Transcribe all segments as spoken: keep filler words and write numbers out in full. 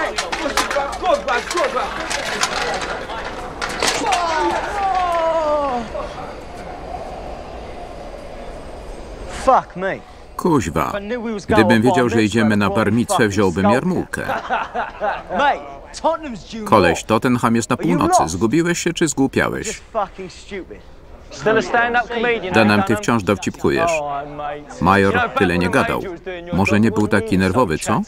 Fuck me. Kuźwa. Gdybym wiedział, że idziemy na bar micwę, wziąłbym jarmułkę. Koleś, Tottenham jest na północy. Zgubiłeś się czy zgłupiałeś? Danem, ty wciąż dowcipkujesz. Major tyle nie gadał. Może nie był taki nerwowy, co?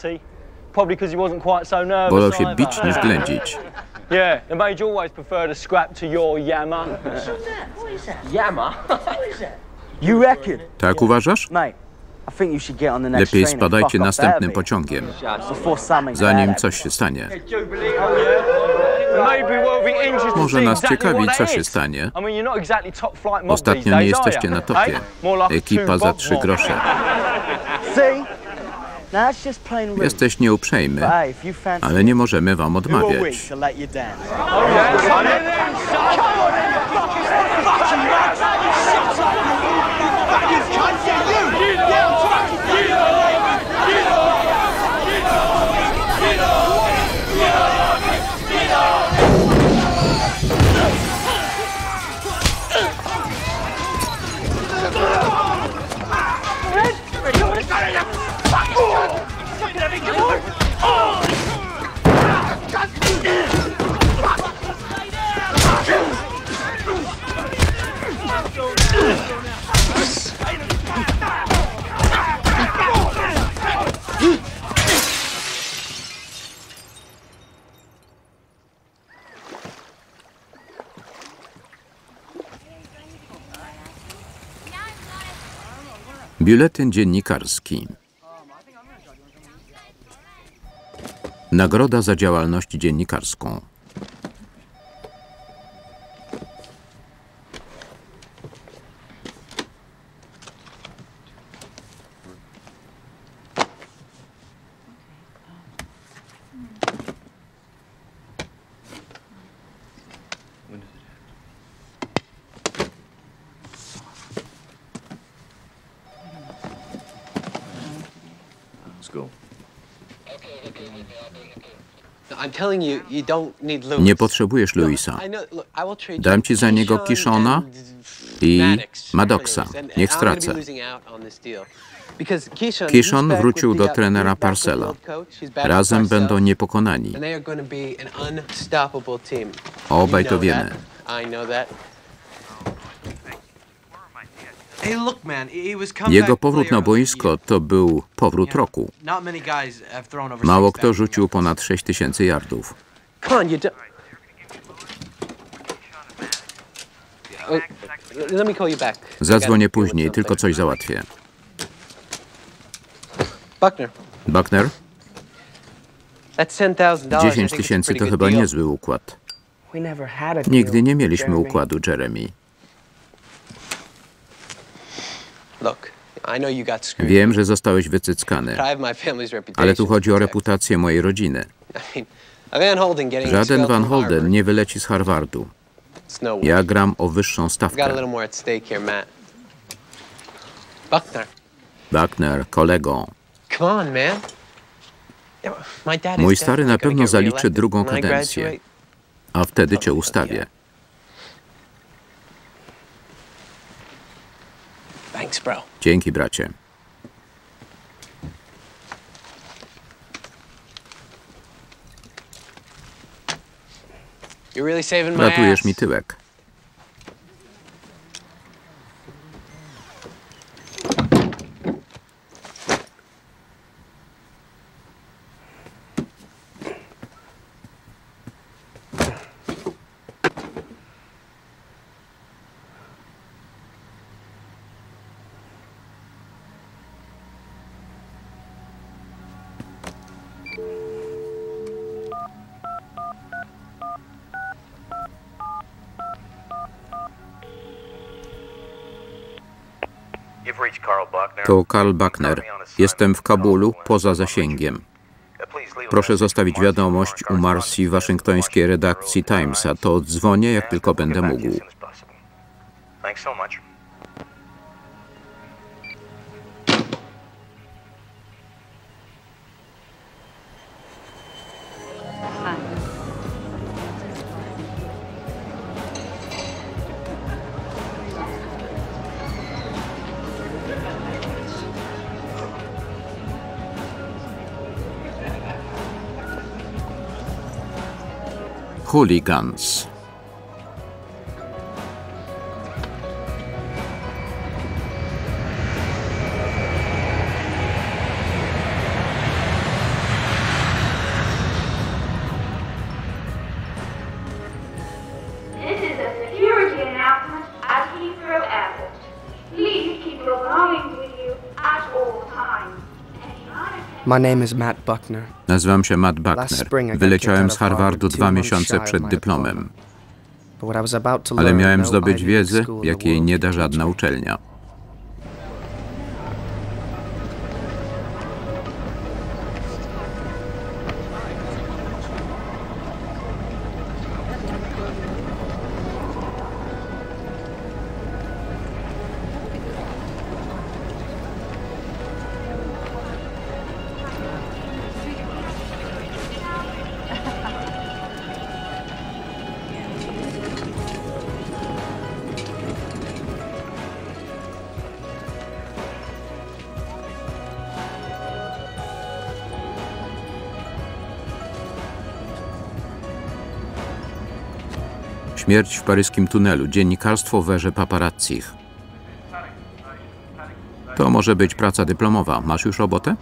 Wolał się bić niż ględzić. Yeah, the Major always preferred a scrap to your yammer. Yammer? You reckon? Tak uważasz? Mate, I think you should get on the next Lepiej train and spadajcie fuck off następnym there, pociągiem, before something zanim bad coś się stanie. Może nas ciekawi, co się stanie. Ostatnio nie jesteście na topie. Ekipa za trzy grosze. See? Now that's just plain rude. Jesteś nieuprzejmy, But hey, if you fancy ale nie możemy wam who are we odmawiać. to let you down? Biuletyn dziennikarski. Nagroda za działalność dziennikarską. Nie potrzebujesz Louisa. Dam ci za niego Kishona i Maddoxa. Niech stracę. Kishon wrócił do trenera Parcella. Razem będą niepokonani. Obaj to wiemy. Jego powrót na boisko to był powrót roku. Mało kto rzucił ponad sześć tysięcy yardów. Zadzwonię później, tylko coś załatwię. Buckner? dziesięć tysięcy to chyba niezły układ. Nigdy nie mieliśmy układu, Jeremy. Wiem, że zostałeś wycyckany, ale tu chodzi o reputację mojej rodziny. Żaden Van Holden nie wyleci z Harvardu. Ja gram o wyższą stawkę. Buckner, kolego. Mój stary na pewno zaliczy drugą kadencję, a wtedy cię ustawię. Dzięki, bracie. Ratujesz mi tyłek. To Karl Buckner. Jestem w Kabulu, poza zasięgiem. Proszę zostawić wiadomość u Marcy w waszyngtońskiej redakcji Timesa. To odzwonię, jak tylko będę mógł. Hooligans. My name is Matt Buckner. Nazywam się Matt Buckner. Wyleciałem z Harvardu dwa miesiące przed dyplomem. Ale miałem zdobyć wiedzę, jakiej nie da żadna uczelnia. Śmierć w paryskim tunelu. Dziennikarstwo w erze paparazzich. To może być praca dyplomowa. Masz już robotę?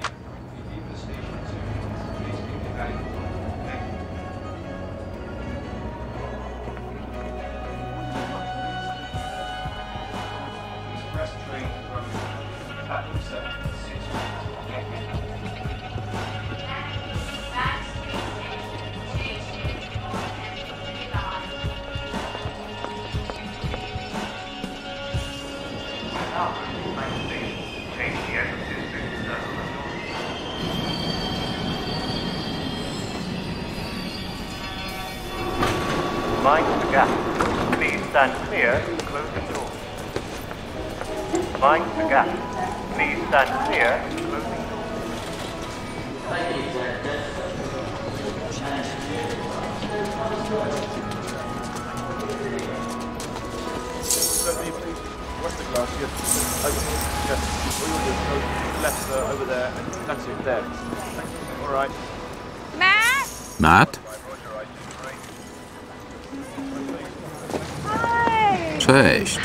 Mind the gap. Please stand clear. Close the door. Mind the gap. Please stand clear. Close the door. What's the glass? Yes. Over here. Yes. All you do is go left uh, over there, and that's it. There. All right. Matt. Matt? Cześć.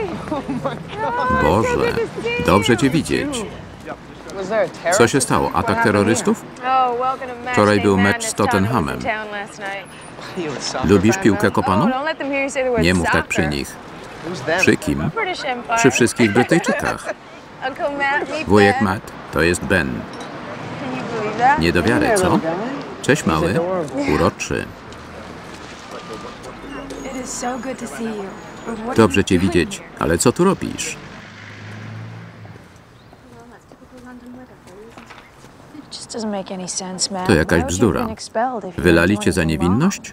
Boże, dobrze cię widzieć. Co się stało? Atak terrorystów? Wczoraj był mecz z Tottenhamem. Lubisz piłkę kopaną? Nie mów tak przy nich. Przy kim? Przy wszystkich Brytyjczykach. Wujek Matt to jest Ben. Nie do wiary, co? Cześć, mały. Uroczy. Dobrze cię widzieć, ale co tu robisz? To jakaś bzdura. Wylali cię za niewinność?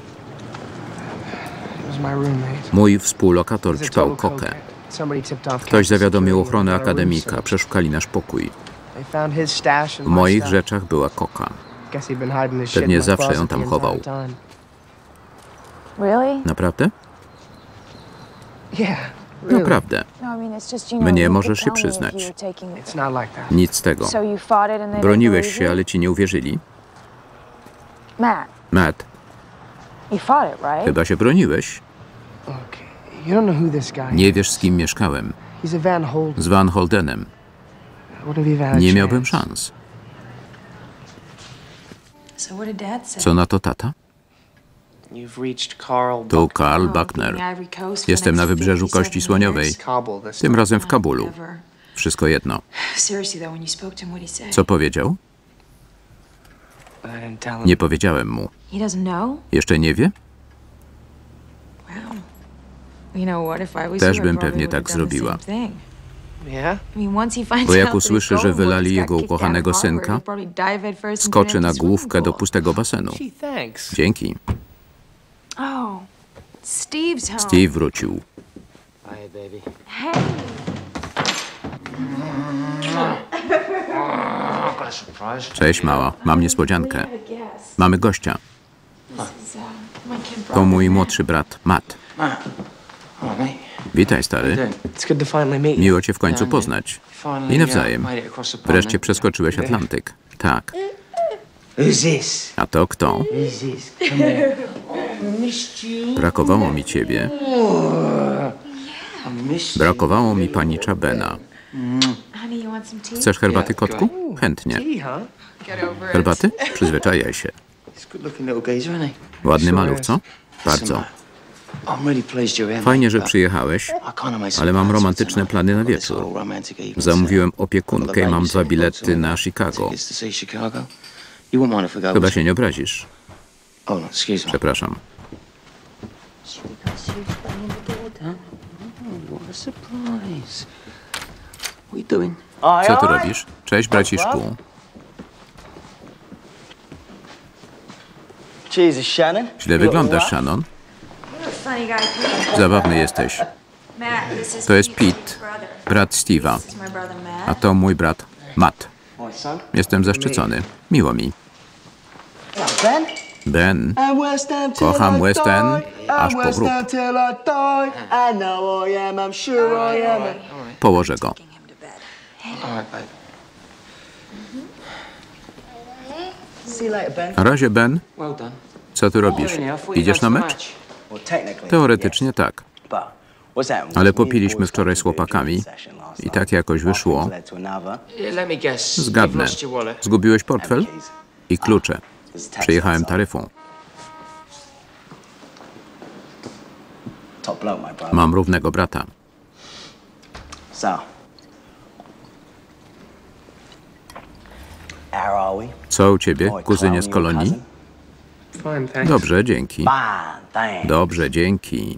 Mój współlokator ćpał kokę. Ktoś zawiadomił ochronę akademika, przeszukali nasz pokój. W moich rzeczach była koka. Pewnie zawsze ją tam chował. Naprawdę? Naprawdę. Mnie możesz się przyznać. Nic z tego. Broniłeś się, ale ci nie uwierzyli. Matt, chyba się broniłeś. Nie wiesz, z kim mieszkałem. Z Van Holdenem. Nie miałbym szans. Co na to tata? Tu Karl Buckner. Jestem na wybrzeżu Kości Słoniowej. Tym razem w Kabulu. Wszystko jedno. Co powiedział? Nie powiedziałem mu. Jeszcze nie wie? Też bym pewnie tak zrobiła. Bo jak usłyszy, że wylali jego ukochanego synka, skoczy na główkę do pustego basenu. Dzięki. Steve wrócił. Cześć, mała. Mam niespodziankę. Mamy gościa. To mój młodszy brat, Matt. Witaj, stary. Miło cię w końcu poznać. I nawzajem. Wreszcie przeskoczyłeś Atlantyk. Tak. A to kto? Brakowało mi ciebie. Brakowało mi panicza Bena. Chcesz herbaty, kotku? Chętnie. Herbaty? Przyzwyczajaj się. Ładny maluch, co? Bardzo. Fajnie, że przyjechałeś, ale mam romantyczne plany na wieczór. Zamówiłem opiekunkę i mam dwa bilety na Chicago. Chyba się nie obrazisz. Przepraszam. Co tu robisz? Cześć, braciszku. Jesus, Shannon. Źle wyglądasz, Shannon. Zabawny jesteś. To jest Pete, brat Steve'a, a to mój brat Matt. Jestem zaszczycony. Miło mi. Ben. Kocham West End aż po grób. Położę go. Na razie, Ben. Co tu robisz? Idziesz na mecz? Teoretycznie tak. Ale popiliśmy wczoraj z chłopakami i tak jakoś wyszło. Zgadnę. Zgubiłeś portfel i klucze. Przyjechałem taryfą. Mam równego brata. Co u ciebie, kuzynie z kolonii? Dobrze, dzięki. Dobrze, dzięki.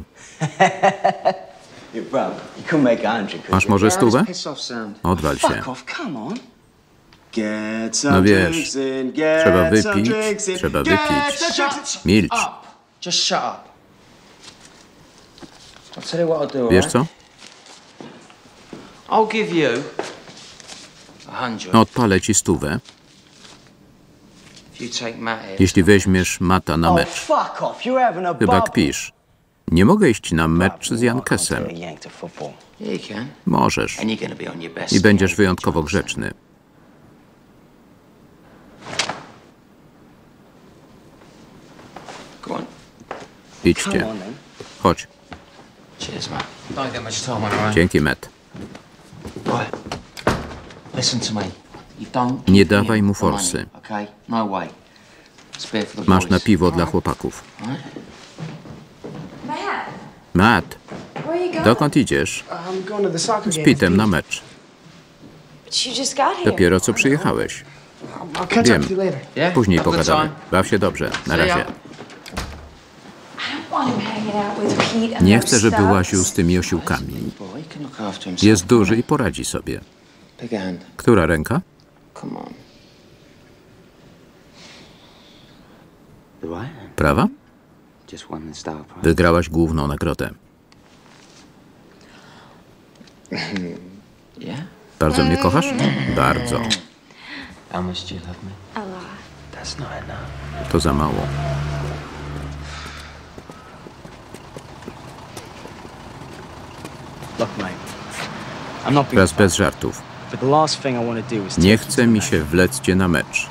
Masz może stówę? Odwal się. No wiesz, trzeba wypić, trzeba wypić. Milcz. Wiesz co? Odpalę ci stówę, jeśli weźmiesz Matta na mecz. Chyba kpisz. Nie mogę iść na mecz z Jankesem. Możesz. I będziesz wyjątkowo grzeczny. Idźcie. Chodź. Dzięki, Matt. Nie dawaj mu forsy. Masz na piwo dla chłopaków. Matt, dokąd idziesz? Z Pitem na mecz. Dopiero co przyjechałeś. Wiem. Później pogadamy. Baw się dobrze. Na razie. Nie chcę, żeby łaził z tymi osiłkami. Jest duży i poradzi sobie. Która ręka? Prawa? Wygrałaś główną nagrodę. Bardzo mnie kochasz? Bardzo. To za mało. Teraz bez żartów. Nie chce mi się wlec cię na mecz.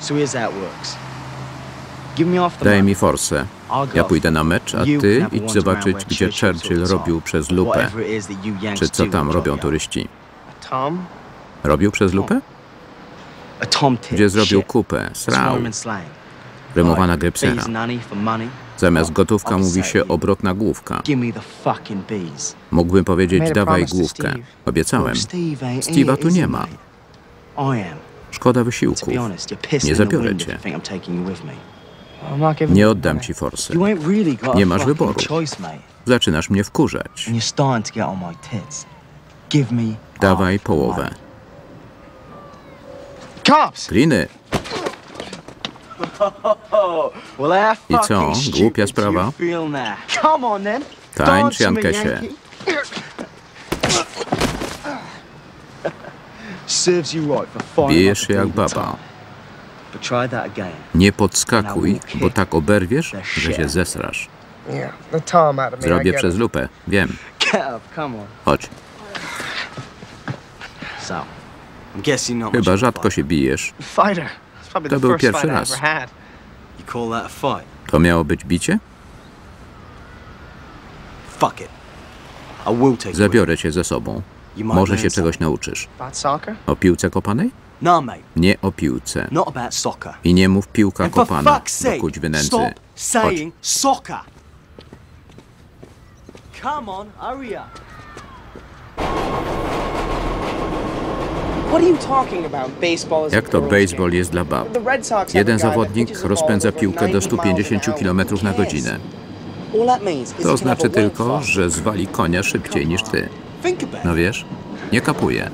Daj mi forsę. Ja pójdę na mecz, a ty idź zobaczyć, gdzie Churchill robił przez lupę. Czy co tam robią turyści? Robił przez lupę? Gdzie zrobił kupę, srał. Rymowana grypsera. Zamiast gotówka mówi się obrotna główka. Mógłbym powiedzieć, dawaj główkę. Obiecałem. Steve'a tu nie ma. Szkoda wysiłków. Nie zabiorę cię. Nie oddam ci forsy. Nie masz wyboru. Zaczynasz mnie wkurzać. Dawaj połowę. Gliny. I co? Głupia sprawa? Tańcz, Jankesie. Bijesz się jak baba. Nie podskakuj, bo tak oberwiesz, że się zesrasz. Zrobię przez lupę, wiem. Chodź. Chyba rzadko się bijesz. To był pierwszy raz. To miało być bicie? Zabiorę cię ze sobą. Może się czegoś nauczysz. O piłce kopanej? Nie o piłce. I nie mów piłka kopana, bo kuźwy nędzy. Chodź. Jak to baseball jest dla bab? Jeden zawodnik rozpędza piłkę do stu pięćdziesięciu kilometrów na godzinę. To znaczy tylko, że zwali konia szybciej niż ty. No wiesz, nie kapuję.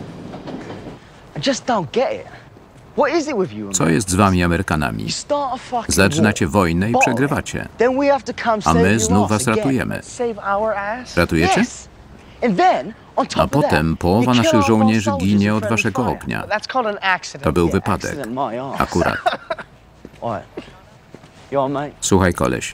Co jest z wami Amerykanami? Zaczynacie wojnę i przegrywacie. A my znów was ratujemy. Ratujecie? A potem połowa naszych żołnierzy ginie od waszego ognia. To był wypadek. Akurat. Słuchaj, koleś.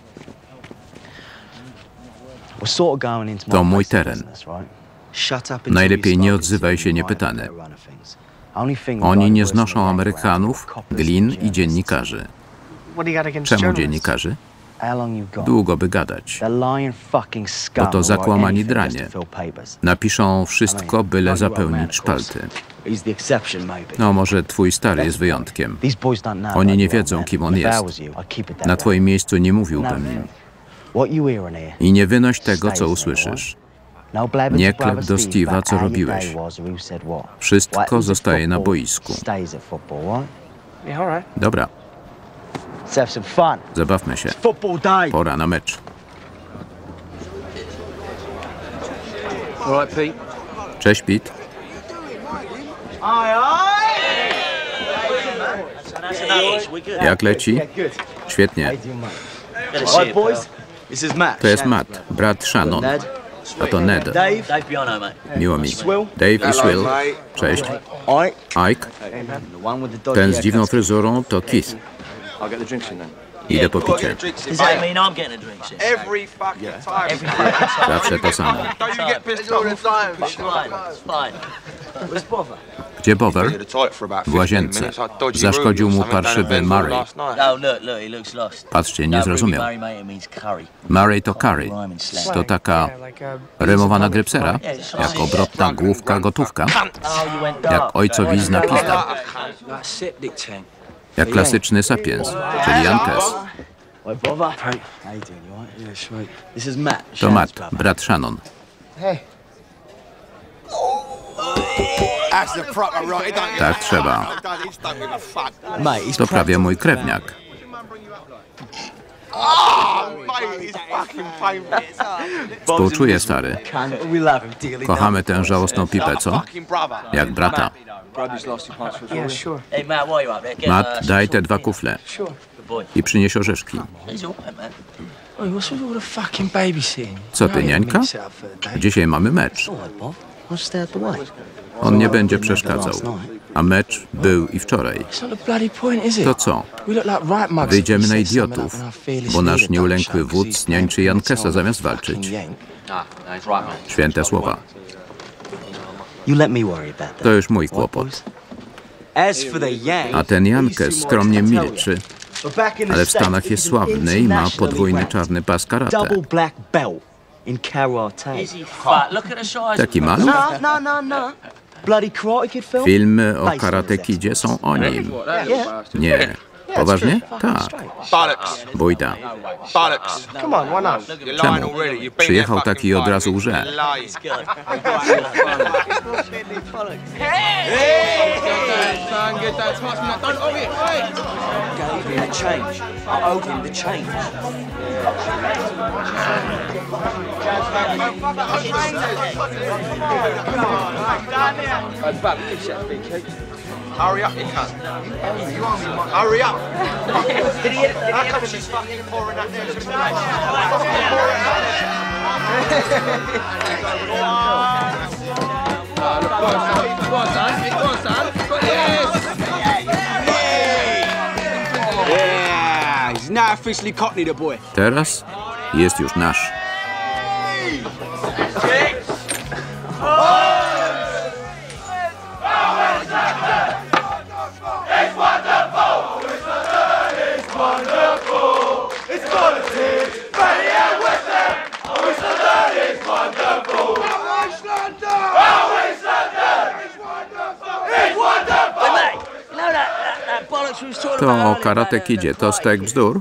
To mój teren. Najlepiej nie odzywaj się niepytany. Oni nie znoszą Amerykanów, glin i dziennikarzy. Czemu dziennikarzy? Długo by gadać. Bo to zakłamani dranie. Napiszą wszystko, byle zapełnić szpalty. No, może twój stary jest wyjątkiem. Oni nie wiedzą, kim on jest. Na twoim miejscu nie mówiłbym im. I nie wynoś tego, co usłyszysz. Nie klep do Steve'a, co robiłeś. Wszystko zostaje na boisku. Dobra. Zabawmy się. Pora na mecz. Cześć, Pete. Jak leci? Świetnie. To jest Matt, brat Shannon. A to Ned. Miło mi. Dave i Swill. Cześć. Ike. Ten z dziwną fryzurą to Keith. Idę po picie. Zawsze to samo. Gdzie Bover? W łazience. Zaszkodził mu parszywy Murray. Patrzcie, nie zrozumiał. Murray to curry. To taka rymowana grypsera? Jak obrotna główka gotówka? Jak ojcowizna pizda? Jak klasyczny sapiens, czyli Jankes. To Matt, brat Shannon. Tak trzeba. To prawie mój krewniak. Współczuję, stary. Kochamy tę żałosną pipę, co? Jak brata. Matt, daj te dwa kufle. I przynieś orzeszki. Co ty, niańka? Dzisiaj mamy mecz. On nie będzie przeszkadzał. A mecz był i wczoraj. To co? Wyjdziemy na idiotów, bo nasz nieulękły wódz niańczy Jankesa zamiast walczyć. Święte słowa. To już mój kłopot. A ten Jankes skromnie milczy, ale w Stanach jest sławny i ma podwójny czarny pas karate. Taki maluch? Filmy o Karate Kidzie są o nim. Nie. Poważnie? Tak. Bójda. Czemu? Przyjechał taki i od razu łże. Hurry up, you cunt. Hurry up. Idiot. How come she's fucking pouring that there? Yeah, he's now officially Cockney, the boy. Teraz jest już nasz. It's politics, Benny and West Ham. To o Karate Kidzie, to stek bzdur?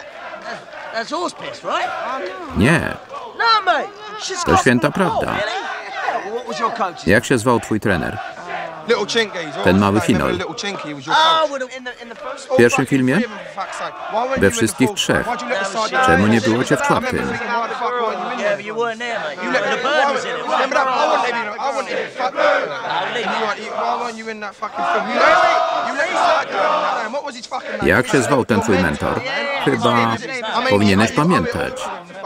Nie, to święta prawda. Jak się zwał twój trener? Ten mały Finol. W pierwszym filmie? We wszystkich trzech. Czemu nie było cię w czwartym? Jak się zwał ten twój mentor? Chyba powinieneś pamiętać.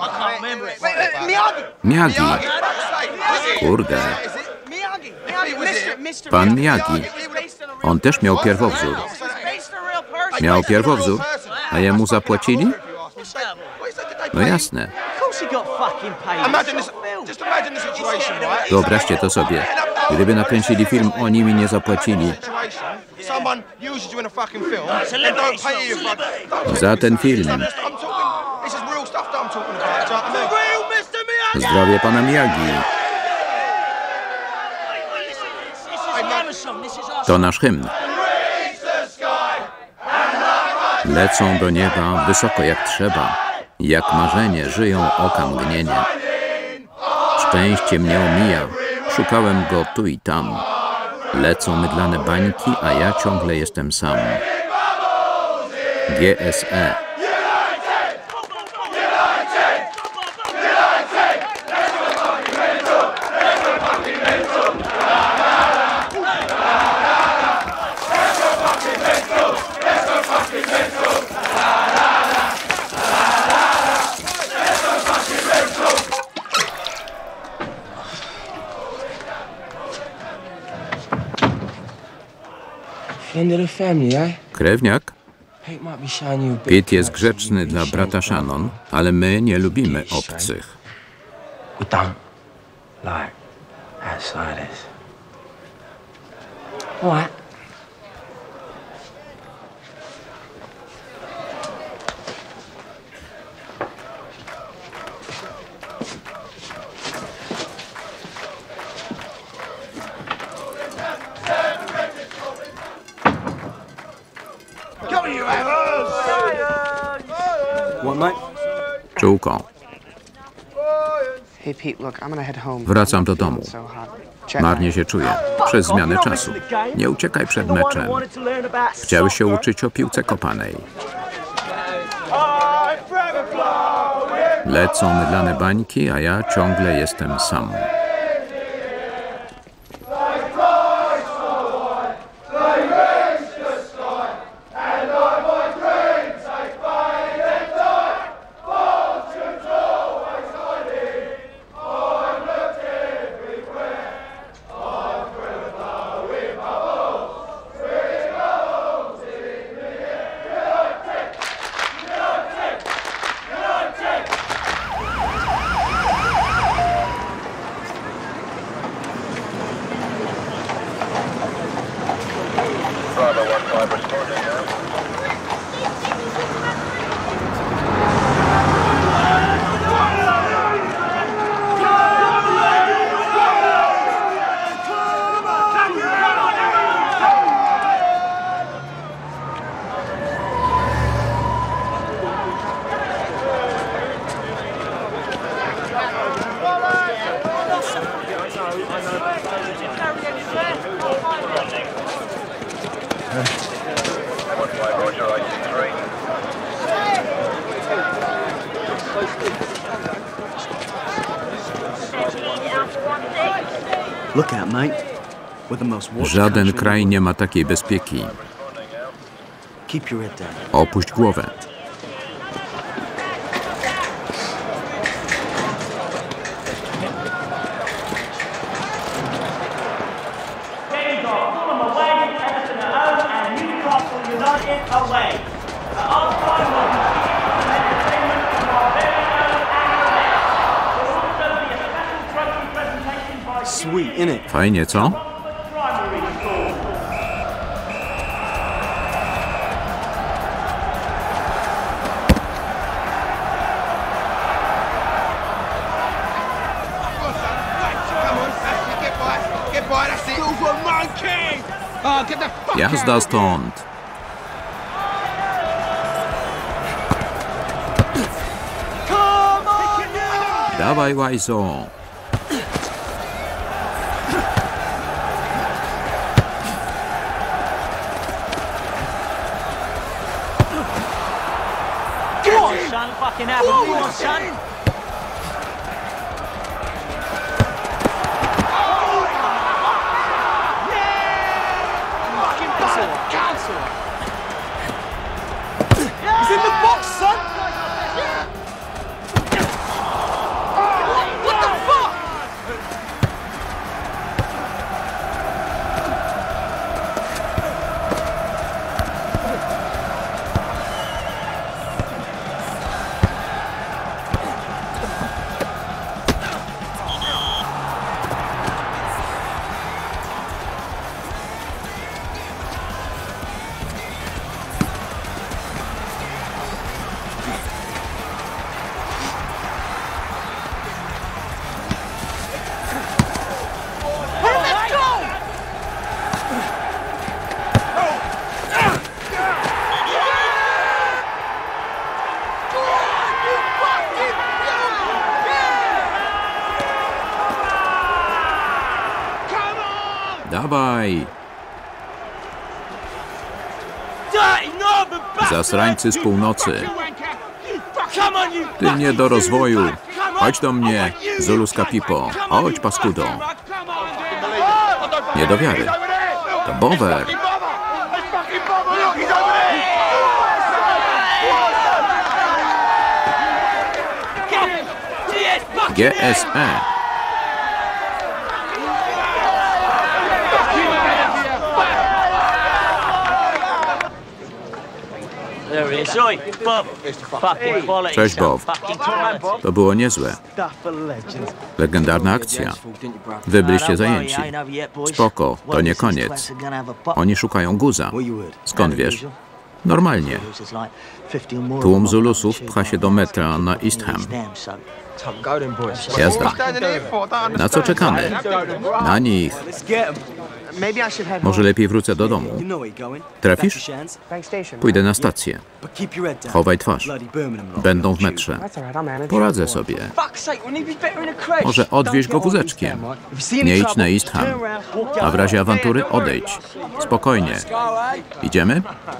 Miyagi. Kurde. Pan Miyagi. On też miał pierwowzór. Miał pierwowzór, a jemu zapłacili? No jasne. Wyobraźcie to sobie. Gdyby nakręcili film, oni mi nie zapłacili. Za ten film. Zdrowie pana Miyagi. To nasz hymn. Lecą do nieba wysoko jak trzeba. Jak marzenie żyją oka mgnienie. Szczęście mnie omija. Szukałem go tu i tam. Lecą mydlane bańki, a ja ciągle jestem sam. G S E. Krewniak? Pete jest grzeczny dla brata Shannon, ale my nie lubimy obcych. Czułko. Wracam do domu. Marnie się czuję. Przez zmianę czasu. Nie uciekaj przed meczem. Chciałeś się uczyć o piłce kopanej. Lecą mydlane bańki, a ja ciągle jestem sam. Żaden kraj nie ma takiej bezpieki. Opuść głowę. Fajnie, co? Jazda stąd. Dawaj, łajzo. Son, fucking have it. Come on, son. He's in the box, son! What the fuck? Dawaj! Zasrańcy z północy. Ty nie do rozwoju. Chodź do mnie, Zuluska Pipo. Chodź, paskudo. Nie do wiary. To Bower. G S E. Cześć, Bob. To było niezłe. Legendarna akcja. Wy byliście zajęci. Spoko, to nie koniec. Oni szukają guza. Skąd wiesz? Normalnie. Tłum Zulusów pcha się do metra na East Ham. Jazda. Na co czekamy? Na nich. Może lepiej wrócę do domu. Trafisz? Pójdę na stację. Chowaj twarz. Będą w metrze. Poradzę sobie. Może odwieź go wózeczkiem. Nie idź na East Ham. A w razie awantury odejdź. Spokojnie. Idziemy?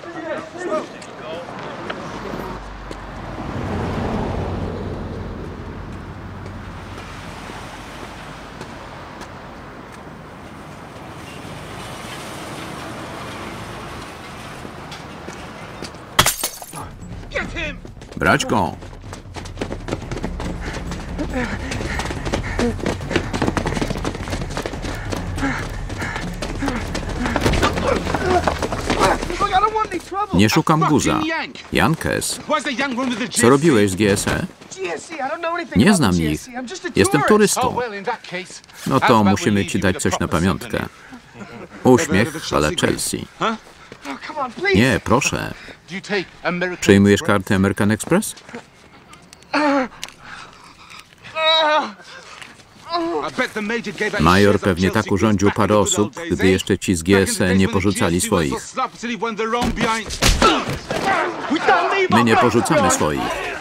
Brać go! Nie szukam guza. Jankes. Co robiłeś z G S E? Nie znam ich. Jestem turystą. No to musimy ci dać coś na pamiątkę. Uśmiech ale Chelsea. Nie, proszę. Przyjmujesz kartę American Express? Major pewnie tak urządził parę osób, gdy jeszcze ci z G S E nie porzucali swoich. My nie porzucamy swoich.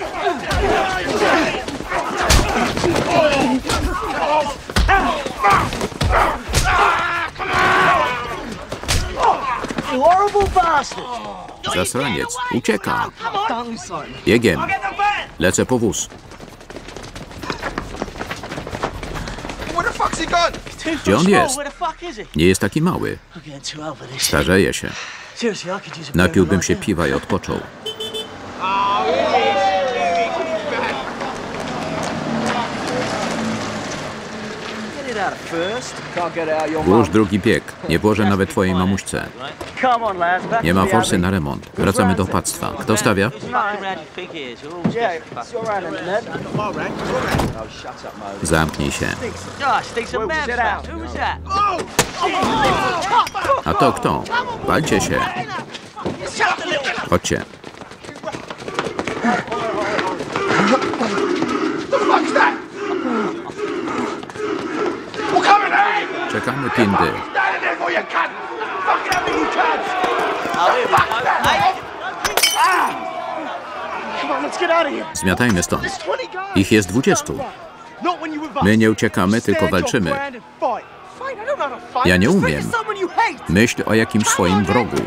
Zasraniec, ucieka. Biegiem. Lecę po wóz. Gdzie on jest? Nie jest taki mały. Starzeje się. Napiłbym się piwa i odpoczął. Włóż drugi bieg. Nie włożę nawet twojej mamuśce. Nie ma forsy na remont. Wracamy do opactwa. Kto stawia? Zamknij się. A to kto? Walcie się. Chodźcie. Czekamy, Pindy. Zmiatajmy stąd. Ich jest dwudziestu. My nie uciekamy, tylko walczymy. Ja nie umiem. Myśl o jakimś swoim wrogu.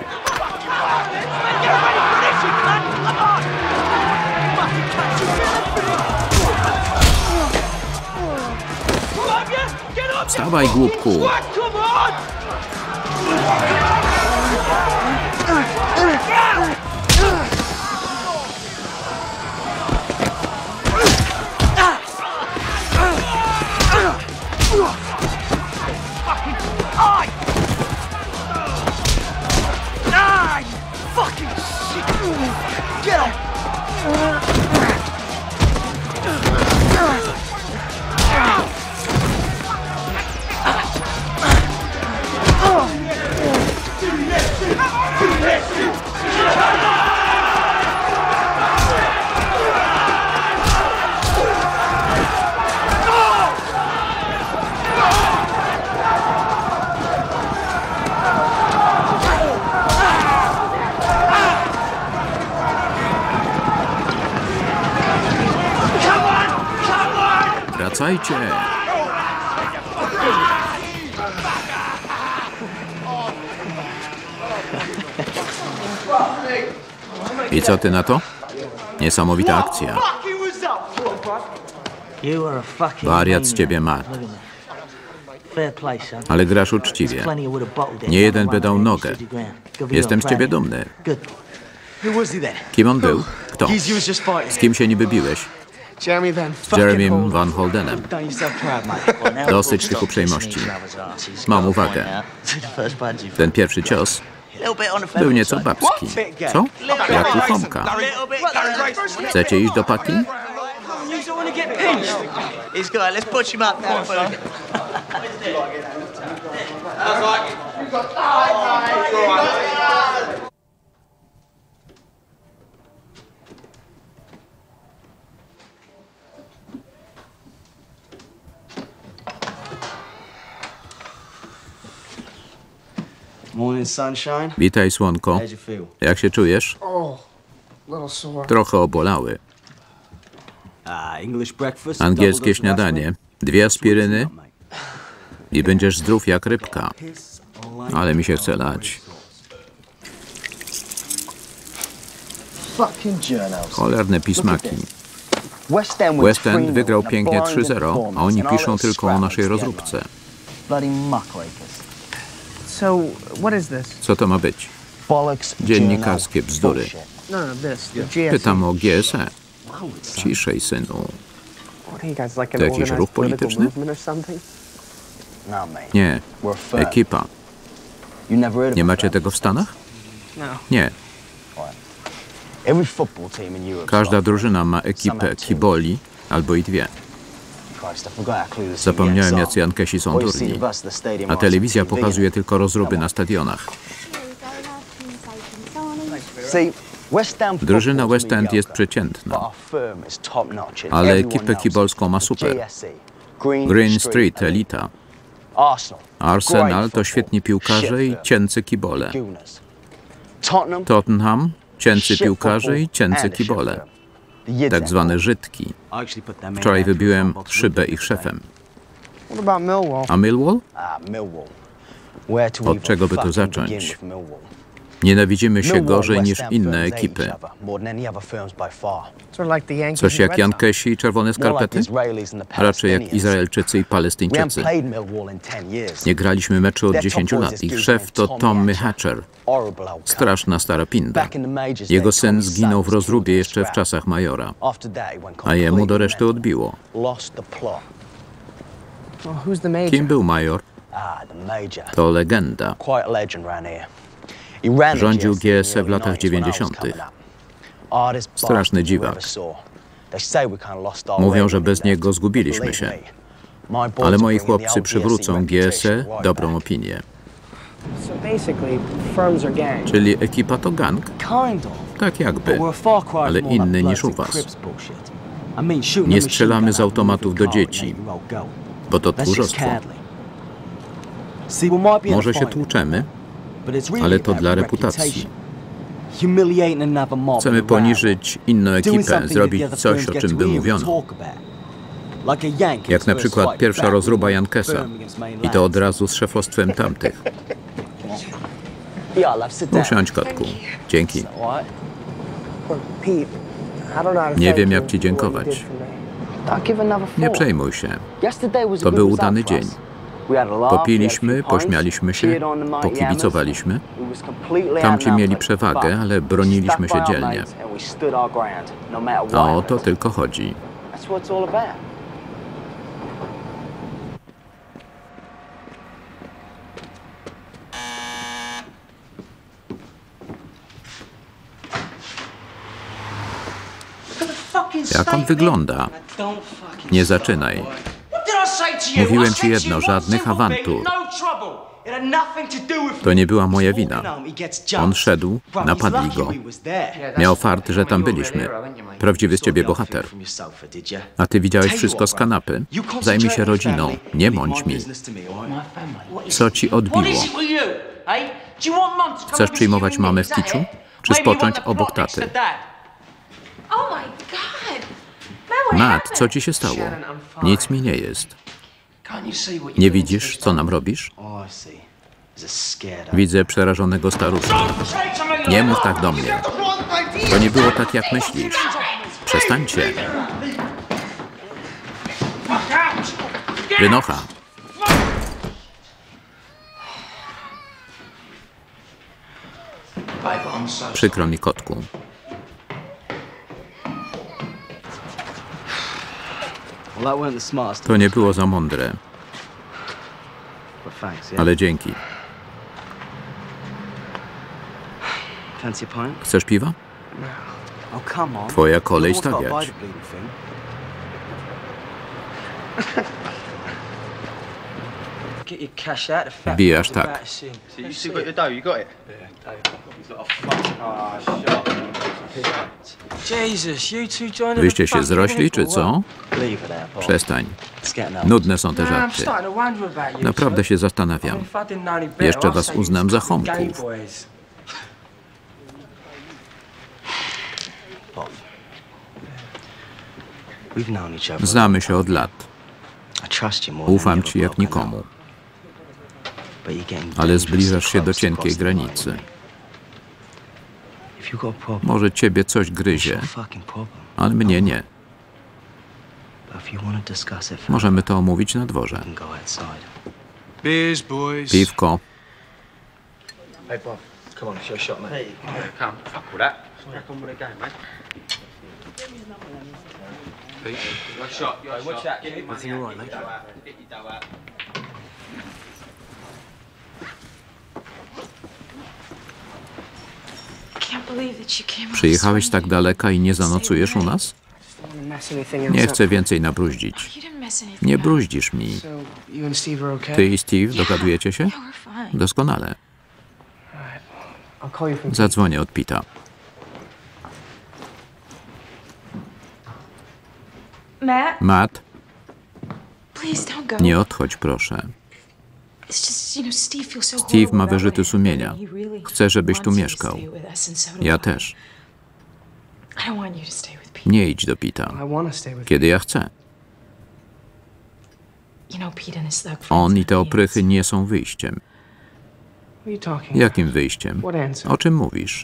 Wstawaj, głupku. Wracajcie! I co ty na to? Niesamowita akcja. Wariat z ciebie, Matt. Ale grasz uczciwie. Nie jeden by dał nogę. Jestem z ciebie dumny. Kim on był? Kto? Z kim się niby biłeś? Z Jeremym Van Holdenem. Dosyć tych uprzejmości. Mam uwagę. Ten pierwszy cios był nieco babski. Co? Jak u Tomka. Chcecie iść do paki? Witaj, słonko. Jak się czujesz? Trochę obolały. Angielskie śniadanie, dwie aspiryny i będziesz zdrów jak rybka. Ale mi się chce lać. Cholerne pismaki. West End wygrał pięknie trzy zero, a oni piszą tylko o naszej rozróbce. Co to ma być? Dziennikarskie bzdury. Pytam o G S E. Ciszej, synu. To jakiś ruch polityczny? Nie. Ekipa. Nie macie tego w Stanach? Nie. Każda drużyna ma ekipę kiboli albo i dwie. Zapomniałem, jacy Jankesi są durni. A telewizja pokazuje tylko rozruby na stadionach. Drużyna West End jest przeciętna, ale ekipę kibolską ma super. Green Street elita. Arsenal to świetni piłkarze i cięcy kibole. Tottenham cięcy piłkarze i cięcy kibole. Tak zwane Żydki. Wczoraj wybiłem szybę ich szefem. A Millwall? Od czego by tu zacząć? Nienawidzimy się gorzej niż inne ekipy. Coś jak Jankesi i Czerwone Skarpety? Raczej jak Izraelczycy i Palestyńczycy. Nie graliśmy meczu od dziesięciu lat. Ich szef to Tommy Hatcher. Straszna stara pinda. Jego syn zginął w rozrubie jeszcze w czasach majora. A jemu do reszty odbiło. Kim był major? To legenda. Rządził G S E w latach dziewięćdziesiątych. Straszny dziwak. Mówią, że bez niego zgubiliśmy się. Ale moi chłopcy przywrócą G S E dobrą opinię. Czyli ekipa to gang? Tak jakby, ale inny niż u was. Nie strzelamy z automatów do dzieci, bo to tchórzostwo. Może się tłuczemy, ale to dla reputacji. Chcemy poniżyć inną ekipę, zrobić coś, o czym by mówiono. Jak na przykład pierwsza rozruba Yankesa. I to od razu z szefostwem tamtych. Usiądź, kotku. Dzięki. Nie wiem, jak ci dziękować. Nie przejmuj się. To był udany dzień. Popiliśmy, pośmialiśmy się, pokibicowaliśmy. Tamci mieli przewagę, ale broniliśmy się dzielnie. A o to tylko chodzi. Jak on wygląda? Nie zaczynaj. Mówiłem ci jedno, żadnych awantur. To nie była moja wina. On szedł, napadli go. Miał fart, że tam byliśmy. Prawdziwy z ciebie bohater. A ty widziałeś wszystko z kanapy? Zajmij się rodziną, nie mądź mi. Co ci odbiło? Chcesz przyjmować mamę w kiciu? Czy spocząć obok taty? Matt, co ci się stało? Nic mi nie jest. Nie widzisz, co nam robisz? Widzę przerażonego staruszka. Nie mów tak do mnie. To nie było tak, jak myślisz. Przestańcie. Wynocha. Przykro mi, kotku. To nie było za mądre. Ale dzięki. Chcesz piwa? Twoja kolej stawiać. Wbijasz tak. Wyście się zrośli, czy co? Przestań. Nudne są te żarty. Naprawdę się zastanawiam. Jeszcze was uznam za chomków. Znamy się od lat. Ufam ci jak nikomu. Ale zbliżasz się do cienkiej granicy. Może ciebie coś gryzie, ale mnie nie. Możemy to omówić na dworze. Piwko. Przyjechałeś z tak daleka i nie zanocujesz u nas? Nie chcę więcej nabruździć. Nie bruździsz mi. Ty i Steve dogadujecie się? Doskonale. Zadzwonię od Pita. Matt? Nie odchodź, proszę. Steve ma wyrzuty sumienia. Chcę, żebyś tu mieszkał. Ja też. Nie idź do Pita. Kiedy ja chcę. On i te oprychy nie są wyjściem. Jakim wyjściem? O czym mówisz?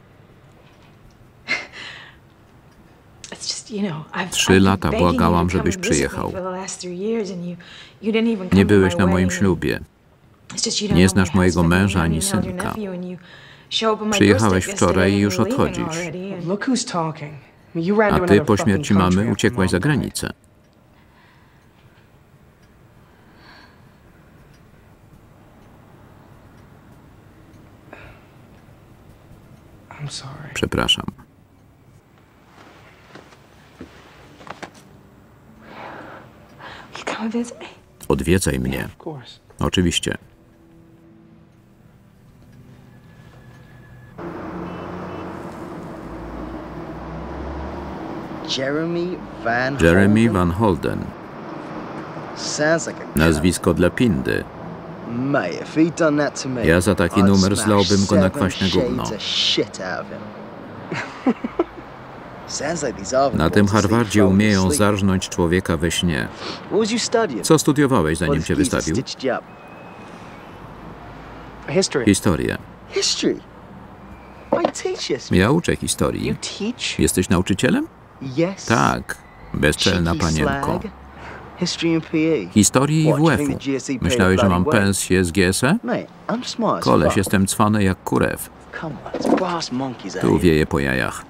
Trzy lata błagałam, żebyś przyjechał. Nie byłeś na moim ślubie. Nie znasz mojego męża ani synka. Przyjechałeś wczoraj i już odchodzisz. A ty po śmierci mamy uciekłaś za granicę. Przepraszam. Odwiedzaj mnie. Oczywiście. Jeremy Van Holden. Nazwisko dla pindy. Ja za taki numer zlałbym go na kwaśne gówno. Na tym Harvardzie umieją zarżnąć człowieka we śnie. Co studiowałeś, zanim cię wystawił? Historię. Ja uczę historii. Jesteś nauczycielem? Tak, bezczelna panienko. Historii i W F-u. Myślałeś, że mam pensję z G S E? Koleś, jestem cwany jak kurew. Tu wieje po jajach.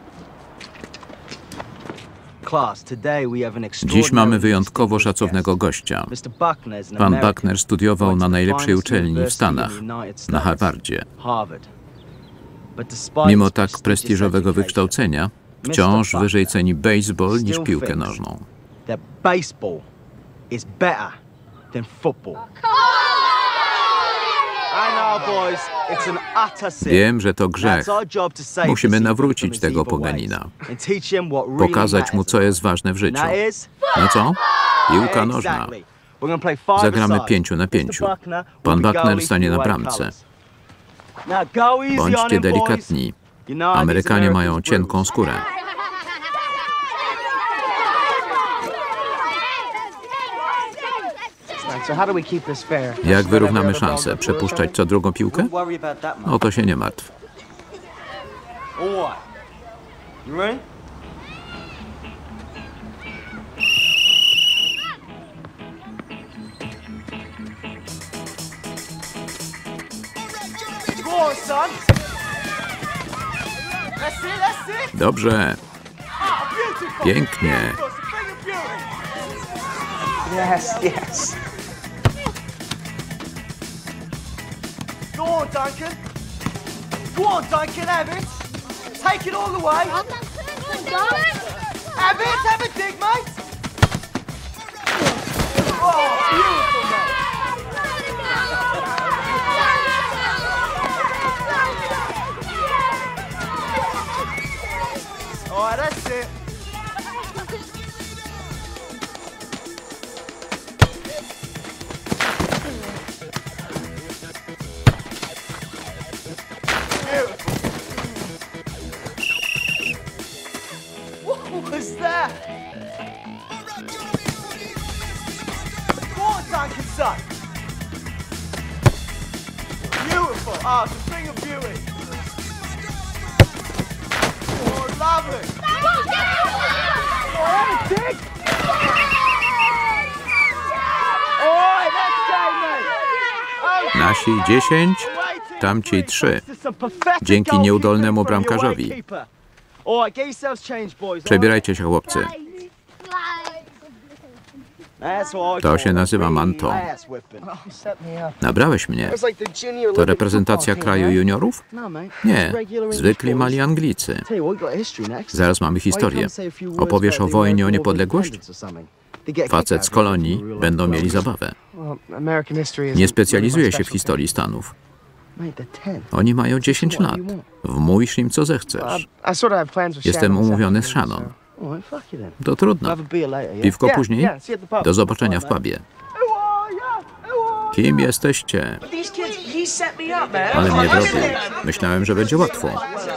Dziś mamy wyjątkowo szacownego gościa. Pan Buckner studiował na najlepszej uczelni w Stanach, na Harvardzie. Mimo tak prestiżowego wykształcenia, wciąż wyżej ceni baseball niż piłkę nożną. Wiem, że to grzech. Musimy nawrócić tego poganina. Pokazać mu, co jest ważne w życiu. No co? Piłka nożna. Zagramy pięciu na pięciu. Pan Buckner stanie na bramce. Bądźcie delikatni. Amerykanie mają cienką skórę. Jak wyrównamy szanse? Przepuszczać co drugą piłkę? No to się nie martw. Dobrze. Pięknie. Yes, yes. Go on, Duncan. Go on, Duncan, have it. Take it all the way. Have it, have a dig, mate. Oh, beautiful, mate. All right, that's it. What was that? Go on, Duncan, son. Beautiful. Ah, it's a thing of beauty. Oh, lovely. Oh, have a dig. Oh, that's great, mate. Nasi dziesięć, tamci trzy. Dzięki nieudolnemu bramkarzowi. Przebierajcie się, chłopcy. To się nazywa manto. Nabrałeś mnie. To reprezentacja kraju juniorów? Nie, zwykli mali Anglicy. Zaraz mamy historię. Opowiesz o wojnie o niepodległość? Facet z kolonii będą mieli zabawę. Nie specjalizuję się w historii Stanów. Oni mają dziesięć lat. Wmówisz im, co zechcesz. Jestem umówiony z Shannon. To trudno. Piwko później? Do zobaczenia w pubie. Kim jesteście? Ale mnie wrobił. Myślałem, że będzie łatwo.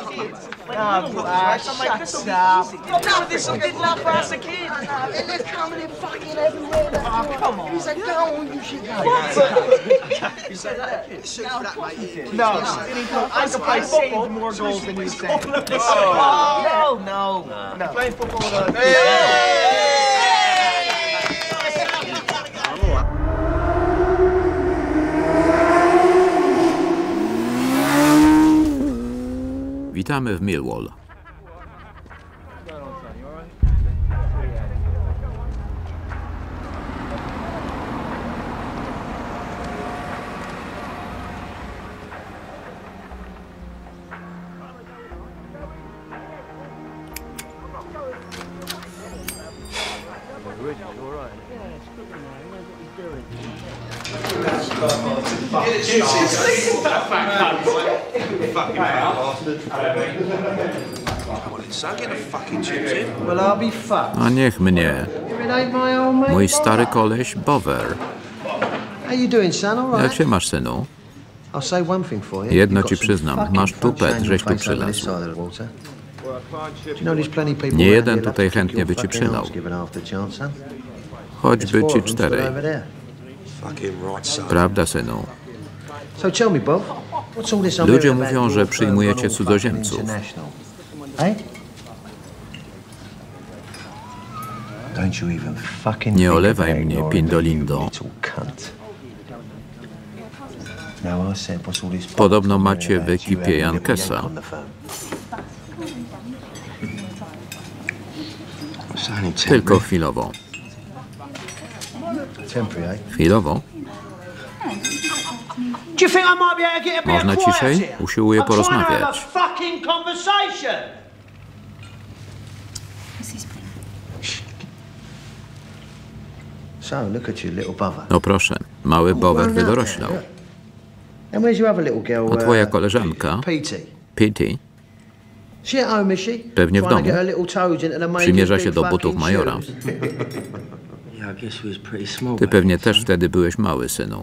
Witamy w Millwall. A niech mnie. Mój stary koleś Bover. Jak się masz, synu? Jedno ci przyznam, masz tupet, żeś tu przylazł. Nie jeden tutaj chętnie by ci przydał. Choćby ci czterej. Prawda, synu? Ludzie mówią, że przyjmujecie cudzoziemców. Nie olewaj mnie, Pindolindo. Podobno macie w ekipie Jankesa. Tylko chwilowo. Chwilowo? Można ciszej? Usiłuję porozmawiać. No proszę, mały Bower wydoroślał. A twoja koleżanka, Petey, pewnie w domu. Przymierza się do butów majora. Ty pewnie też wtedy byłeś mały, synu.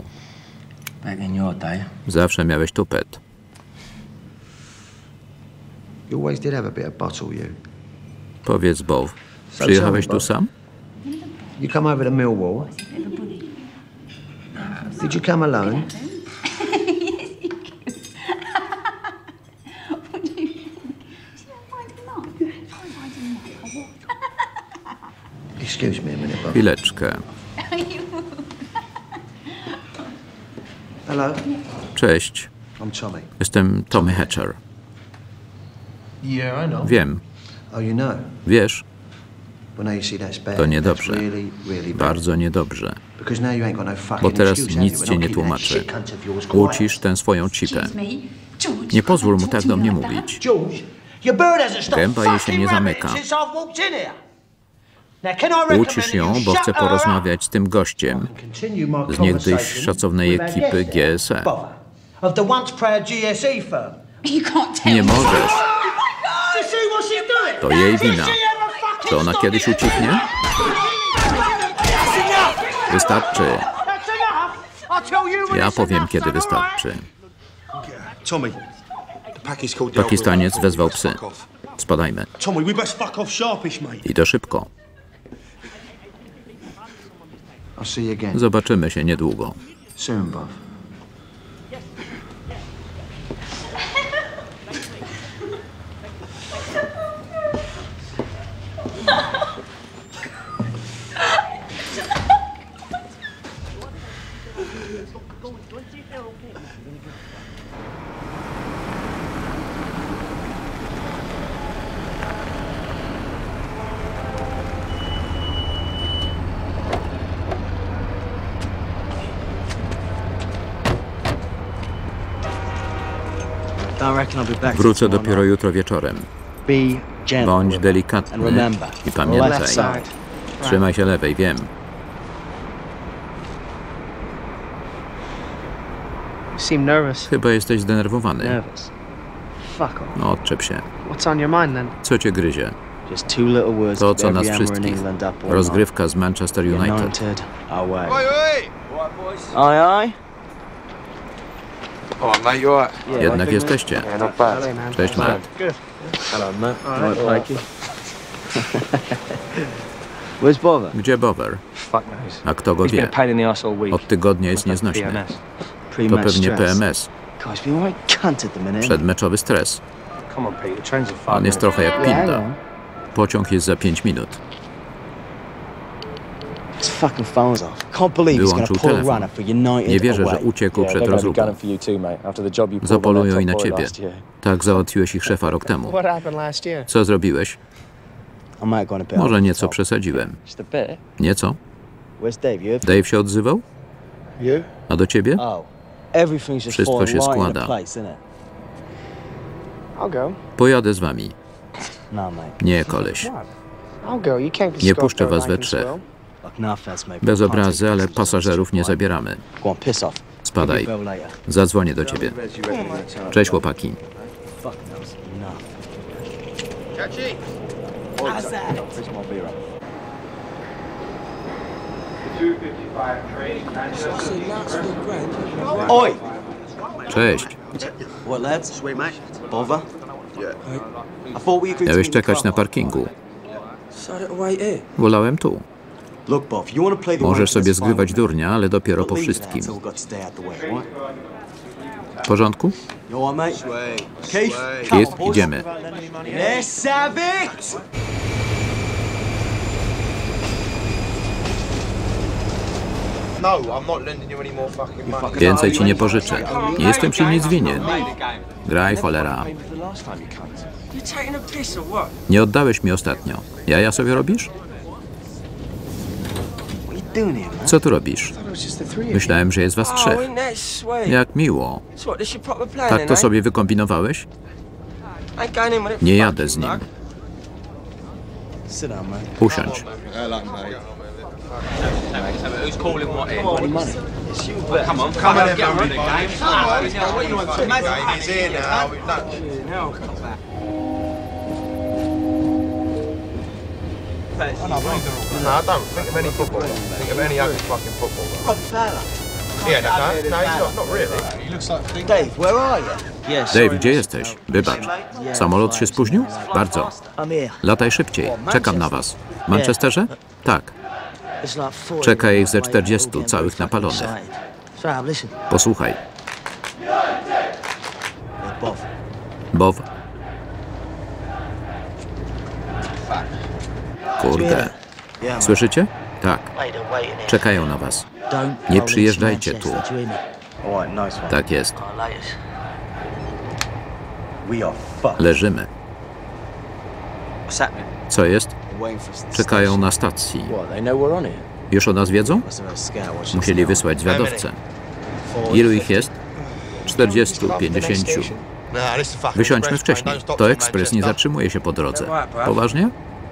Zawsze miałeś tupet. Powiedz, Bow, przyjechałeś tu sam? You come over to Millwall. Did you come alone? Excuse me a minute, Bob. Chwileczkę. Hello. Cześć. I'm Tommy. Jestem Tommy Hatcher. Yeah, I know. Wiem. Oh, you know. Wiesz, Well, now you see that's bad. to niedobrze. That's really, really bad. Bardzo niedobrze. Because now you ain't got no fucking Bo teraz excuse, have you? nic And cię I'll nie keep that tłumaczę. shit cunt of yours quiet. Ucisz tę swoją cipę. Nie pozwól mu tak do mnie mówić. George, your bird hasn't stopped Gęba jej się fucking nie rabbiting zamyka. since I've walked in here. Now, can I recommend Ucisz that ją, you bo shut chcę her up porozmawiać z tym gościem and continue my z niegdyś conversation szacownej with our ekipy guest G S E. Bother, of the once proud G S E firm. You can't tell Nie me. możesz. You see what she's doing? To jej Did she wina. ever fucking Czy ona stop kiedyś it? ucichnie? That's enough. Wystarczy. That's enough. I'll tell you when Ja it's powiem, enough, kiedy son, all right? wystarczy. Tommy, the pack is called the Pakistaniec Algorithm. wezwał psy. Fuck off. Spadajmy. Tommy, we best fuck off sharpish, mate. I to szybko. I'll see you again. Zobaczymy się niedługo. Soon, Bob. Wrócę dopiero jutro wieczorem. Bądź delikatny i pamiętaj. Trzymaj się lewej, wiem. Chyba jesteś zdenerwowany. No, odczep się. Co cię gryzie? To, co nas wszystkich. Rozgrywka z Manchester United. Aye, aye. Oh, mate, you alright? Jednak jesteście. Cześć, Matt. Hello, mate. All right, thank you. Where's Bother? Gdzie Bower? Fuck knows. A kto go He's been wie? a pain in the arse all week. Od tygodnia jest Must have nieznośny. P M S. To pewnie P M S. Guy's been right cunt at the minute. Przedmeczowy stres. Come on, Pete. The train's in five On jest minutes. trochę jak pinda. Pociąg jest za pięć minut. His fucking phone's off. Can't believe he's gonna Wyłączył pull a telefon. runner for United Nie wierzę, że away. uciekł przed rozrupą. Zapolują i na ciebie. Tak załatwiłeś ich szefa rok temu. Co zrobiłeś? I might have gone a bit Może over the nieco top. przesadziłem. Just a bit. Nieco? Where's Dave? You heard? Dave się odzywał? You? A do ciebie? Oh, everything's just Wszystko falling się right składa. into place, isn't it? I'll go. Pojadę z wami. No, mate. Nie, koleś. I'll go. You can't be Nie scoffed puszczę over was we like this, trzech. Will. Look, no offense, mate. Bez but I can't obrazy, take ale this pasażerów nie business. zabieramy. Go on, piss off. Spadaj. Bell later. Zadzwonię do ciebie. Cześć, chłopaki. Fuck knows. No. Oi! Cześć. What, lads? Sweet, mate. Bother? Miałeś czekać na parkingu. Wolałem tu. Możesz sobie zgrywać durnia, ale dopiero po wszystkim. W porządku? Keith, idziemy. Więcej ci nie pożyczę. Nie jestem ci nic winien. Graj, cholera. Nie oddałeś mi ostatnio. Jaja sobie robisz? Co tu robisz? Myślałem, że jest was trzech. Jak miło. Tak to sobie wykombinowałeś? Nie jadę z nim. Usiądź. No, I don't think of any football. Think of any ugly fucking football. Yeah, no, no, no, he's not, not really. He looks like Dave, where are you? Dave, gdzie jesteś? Wybacz. Samolot się spóźnił? Bardzo. Lataj szybciej. Czekam na was. W Manchesterze? Tak. Czeka ich ze czterdziestu, całych napalonych. Posłuchaj. Bow. Kurde. Słyszycie? Tak. Czekają na was. Nie przyjeżdżajcie tu. Tak jest. Leżymy. Co jest? Czekają na stacji. Już o nas wiedzą? Musieli wysłać zwiadowcę. Ilu ich jest? czterdziestu, pięćdziesięciu. Wysiądźmy wcześniej. To ekspres nie zatrzymuje się po drodze. Poważnie?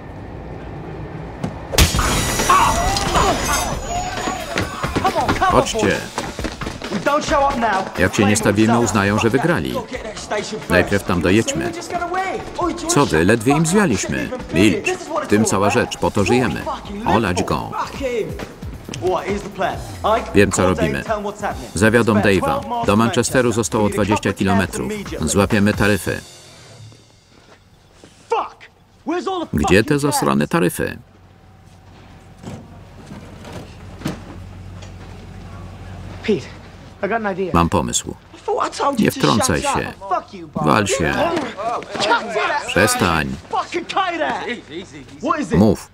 Chodźcie. Jak się nie stawimy, uznają, że wygrali. Najpierw tam dojedźmy. Co wy? Ledwie im zwialiśmy. Milcz. W tym cała rzecz. Po to żyjemy. Olać go. Wiem, co robimy. Zawiadom Dave'a. Do Manchesteru zostało dwadzieścia kilometrów. Złapiemy taryfy. Gdzie te zasrane taryfy? Mam pomysł. Nie wtrącaj się. Wal się. Przestań. Mów.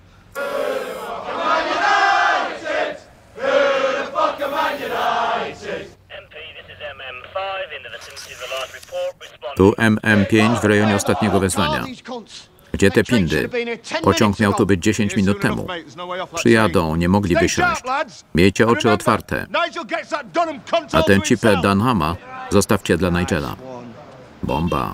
Tu M M pięć w rejonie ostatniego wezwania. Gdzie te pindy? Pociąg miał tu być dziesięć minut temu. Przyjadą, nie mogli wysiąść. Miejcie oczy otwarte. A ten cipę Dunhama zostawcie dla Nigela. Bomba.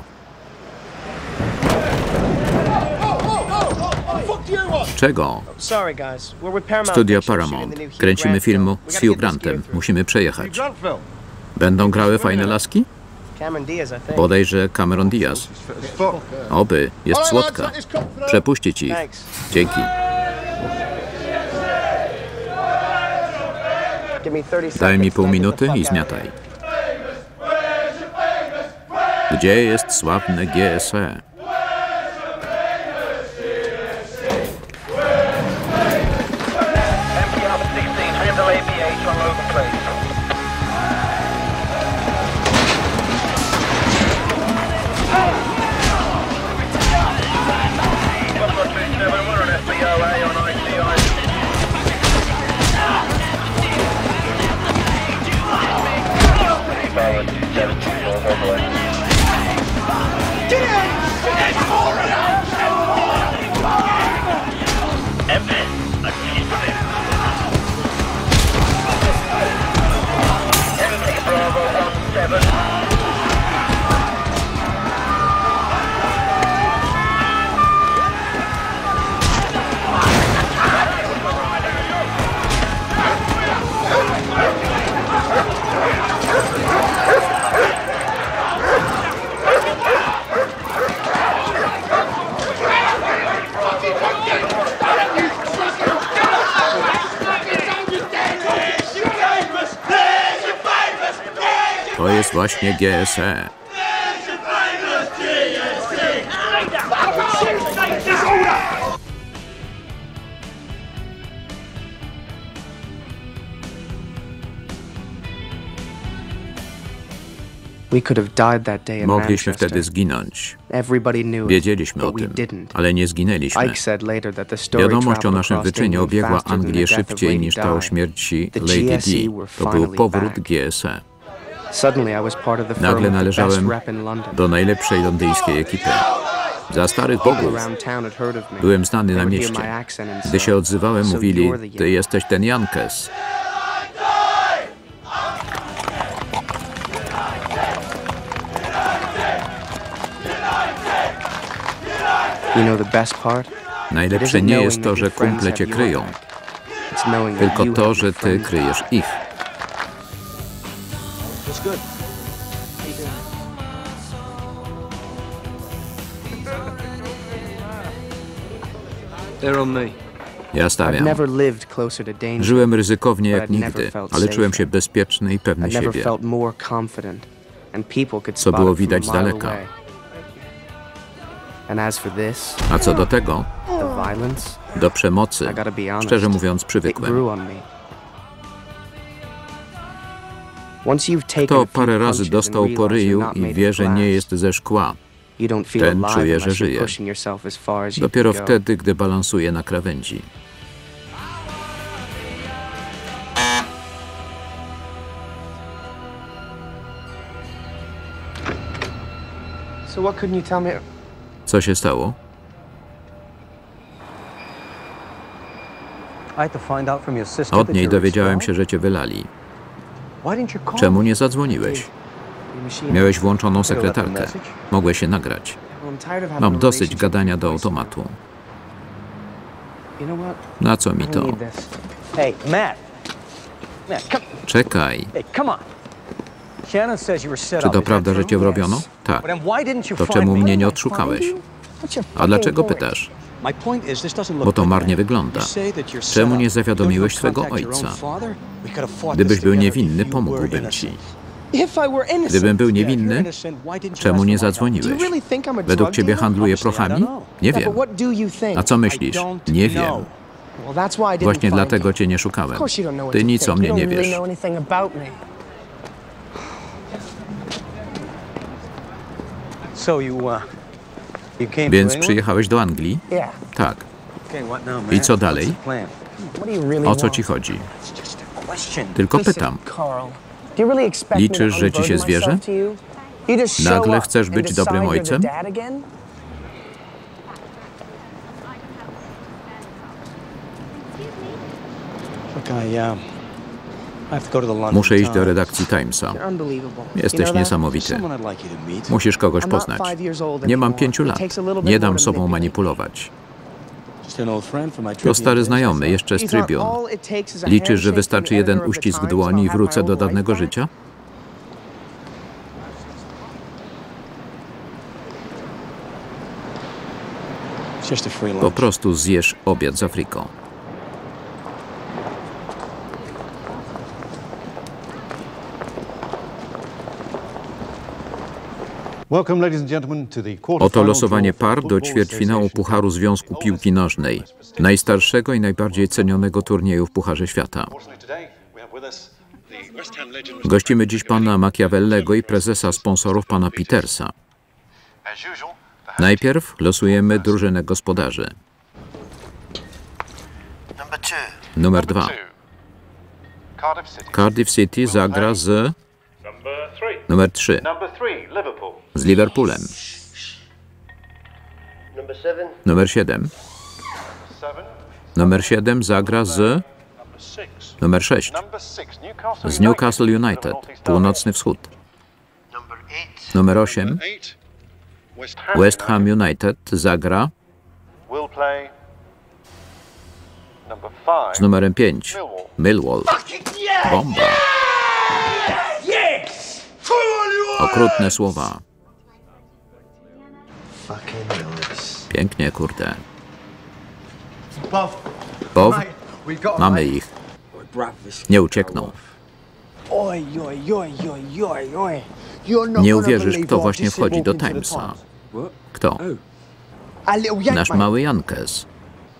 Czego? Studio Paramount. Kręcimy film z Hugh Grantem. Musimy przejechać. Będą grały fajne laski? Bodajże Cameron Diaz. Oby, jest słodka. Przepuścić ich. Dzięki. Daj mi pół minuty i zmiataj. Gdzie jest sławne G S E? To jest właśnie G S E. Mogliśmy wtedy zginąć. Wiedzieliśmy o tym, ale nie zginęliśmy. Wiadomość o naszym wyczynie obiegła Anglię szybciej niż ta o śmierci Lady Di. To był powrót G S E. Nagle należałem do najlepszej londyńskiej ekipy. Za starych bogów. Byłem znany na mieście. Gdy się odzywałem, mówili: ty jesteś ten Jankes. Najlepsze nie jest to, że kumple cię kryją, tylko to, że ty kryjesz ich. Ja stawiam. Żyłem ryzykownie jak nigdy, ale czułem się bezpieczny i pewny siebie, co było widać z daleka. A co do tego, do przemocy, szczerze mówiąc, przywykłem. Kto parę razy dostał po ryju i wie, że nie jest ze szkła, ten czuje, że żyje. Dopiero wtedy, gdy balansuje na krawędzi. Co się stało? Od niej dowiedziałem się, że cię wylali. Czemu nie zadzwoniłeś? Miałeś włączoną sekretarkę. Mogłeś się nagrać. Mam dosyć gadania do automatu. Na co mi to? Czekaj. Czy to prawda, że cię wrobiono? Tak. To czemu mnie nie odszukałeś? A dlaczego pytasz? Bo to marnie wygląda. Czemu nie zawiadomiłeś swego ojca? Gdybyś był niewinny, pomógłbym ci. Gdybym był niewinny, czemu nie zadzwoniłeś? Według ciebie handluję prochami? Nie wiem. A co myślisz? Nie wiem. Właśnie dlatego cię nie szukałem. Ty nic o mnie nie wiesz. Więc przyjechałeś do Anglii? Tak. I co dalej? O co ci chodzi? Tylko pytam. Liczysz, że ci się zwierzę? Nagle chcesz być dobrym ojcem? Muszę iść do redakcji Timesa. Jesteś niesamowity. Musisz kogoś poznać. Nie mam pięciu lat. Nie dam sobą manipulować. To stary znajomy, jeszcze z Tribune. Liczysz, że wystarczy jeden uścisk dłoni i wrócę do dawnego życia? Po prostu zjesz obiad z Afryką. Oto losowanie par do ćwierćfinału Pucharu Związku Piłki Nożnej, najstarszego i najbardziej cenionego turnieju w Pucharze Świata. Gościmy dziś pana Machiavellego i prezesa sponsorów pana Petersa. Najpierw losujemy drużynę gospodarzy. Numer dwa. Cardiff City zagra z... Numer trzy. Z Liverpoolem. Numer siedem. Numer siedem zagra z... Numer sześć. Z Newcastle United, Północny Wschód. Numer osiem. West Ham United zagra z numerem pięć. Millwall. Bomba. Okrutne słowa. Pięknie, kurde. Bow? Mamy ich. Nie uciekną. Nie uwierzysz, kto właśnie wchodzi do Timesa. Kto? Nasz mały Jankes.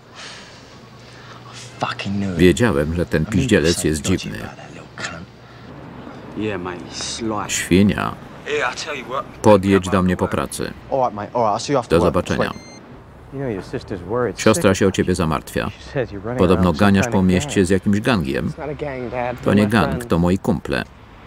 Wiedziałem, że ten piździelec jest dziwny. Świnia. Podjedź do mnie po pracy. All right, mate. All right, I'll see you after Do work. zobaczenia. You know your sister's worried. Siostra się o ciebie zamartwia. Podobno ganiasz po mieście z jakimś gangiem. It's not a gang, Dad. To nie gang, to moi kumple.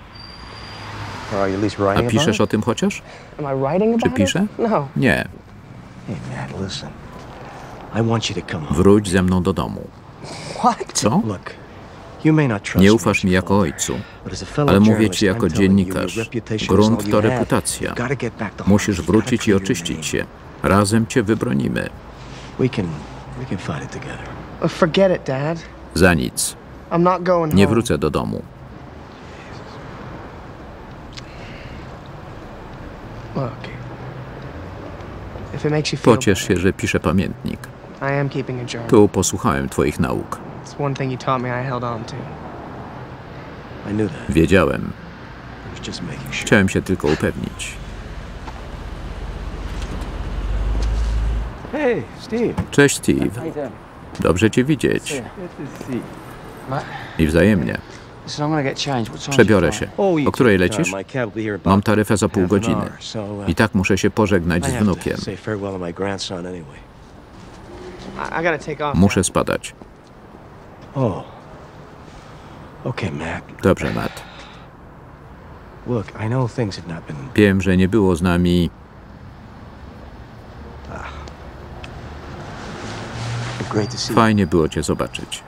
A piszesz o tym chociaż? Am I writing Czy about piszę? it? No. Nie. Hey, Matt, listen. I want you to come home. Wróć ze mną do domu. What? Co? Look, you may not trust Nie me ufasz as mi a jako father, ojcu, but as a fellow ale mówię journalist, ci jako I'm telling you, your dziennikarz. reputation is Grunt all to you have. reputacja. You've gotta get back to Musisz Harvard. wrócić i Gotta clear your oczyścić name. się. Razem cię wybronimy. We can, we can fight it together. Oh, forget it, Dad. Za nic. I'm not going Nie home. wrócę do domu. Look. If it makes you feel Pociesz się, że piszę pamiętnik. better, I am keeping a journal. Tu posłuchałem twoich nauk. It's one thing you taught me I held on to. I knew that. Wiedziałem. I was just making sure. Chciałem się tylko upewnić. Hey, Steve. Cześć, Steve. Dobrze cię widzieć. I wzajemnie. Przebiorę się. O której lecisz? Mam taryfę za pół godziny. I tak muszę się pożegnać z wnukiem. I, I gotta take off. Muszę spadać. Oh. Okay, Matt. Dobrze, Matt. Look, I know things have not been. Wiem, że nie było z nami... Great to see you. Fajnie było cię zobaczyć.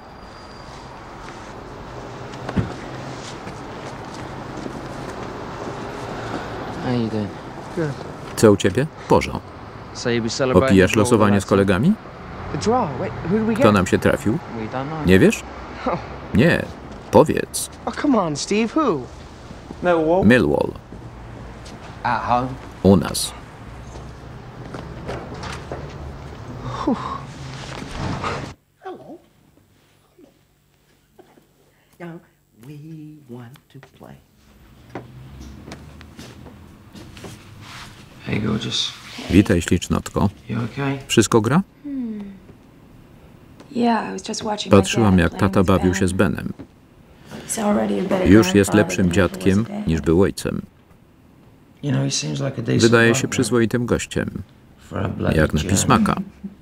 How you doing? Co u ciebie? Porzo. So you be celebrating Opijasz the draw with losowanie the z kolegami? The draw. Wait, who did we Kto get? nam się trafił? lads? We don't know. Nie wiesz? Nie. Powiedz. Oh, come on, Steve. Who? Millwall. At home. U nas. Hello. Now, we want to play. Hey, gorgeous. Witaj, ślicznotko. You okay? Wszystko gra? Yeah, I was just watching my Patrzyłam, dad jak playing tata with bawił Ben. się z Benem. He's already a better Już jest grandfather lepszym than he was dziadkiem then. niż był ojcem. You know, he seems like a decent Wydaje bloke, się man. przyzwoitym gościem. For a bloody Jak na journey. pismaka.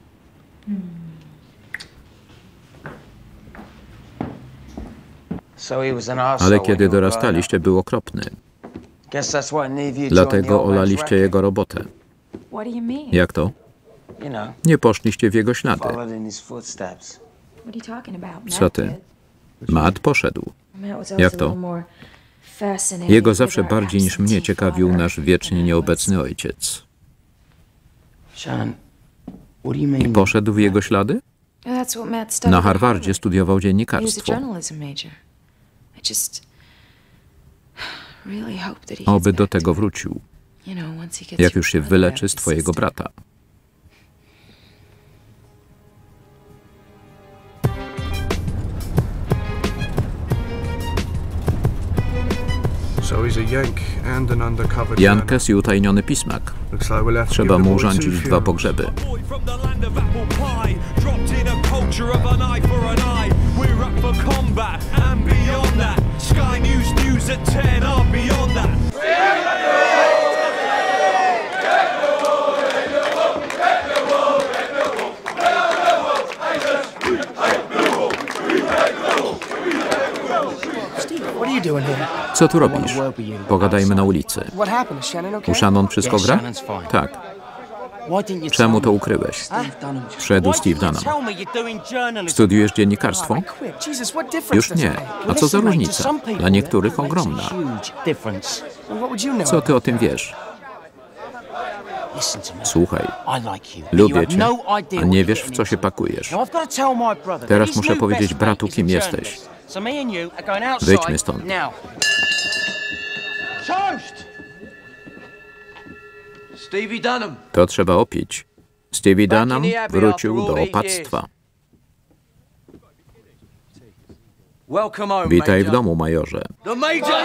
So he was an arsehole Ale when kiedy you were growing dorastaliście, był okropny. up. Guess that's why neither of you joined the Dlatego old man's olaliście racket. jego robotę. What do you mean? Jak to? You know, Nie poszliście w jego ślady. followed in his footsteps. What are you talking about? Matt Co ty? did. Matt poszedł. Matt was Jak always a to? little more fascinating Jego with zawsze our bardziej niż mnie absentee ciekawił father nasz wiecznie than I was. nieobecny ojciec. Sean, what do you mean? I poszedł w jego ślady? That's what Matt studied Na at Harvardzie Harvard. studiował He was a dziennikarstwo. journalism major. I just really hope that he gets Oby do back to tego it. wrócił, You know, once he gets jak your już się brother wyleczy out z of his twojego system. brata. So he's a Yank and an undercover Jankes i utajniony pismak. Looks like we'll have to Trzeba give the mu boy two urządzić dwa funerals. pogrzeby. Dropped in a culture of an eye for an eye. We're up for combat and beyond that. Sky News News at ten are beyond that. What are you doing here? Co tu robisz? Pogadajmy na ulicy. What happened? Is Shannon okay? U Shannon wszystko Yes, gra? Shannon's fine. Tak. Why didn't you Czemu tell to me? ukryłeś? Steve Dunham. Wszedł Steve Dunham. Studiujesz dziennikarstwo? Quit. Jesus, what difference Już does it nie. make? A co za różnica? Dla niektórych ogromna. Huge difference. And what would you know? Co ty o tym wiesz? Listen to me. Słuchaj, I like you. lubię You cię, have no idea a what nie you're wiesz, w getting co się into. pakujesz. Now I've got to tell my brother that Teraz his muszę new powiedzieć best bratu, mate is a kim journalist. jesteś. So me and you are going outside Wyjdźmy stąd. now. Toast! Stevie Dunham. To trzeba opić. Stevie Dunham wrócił do opactwa. Welcome home, Witaj w Major. domu, majorze. The Major!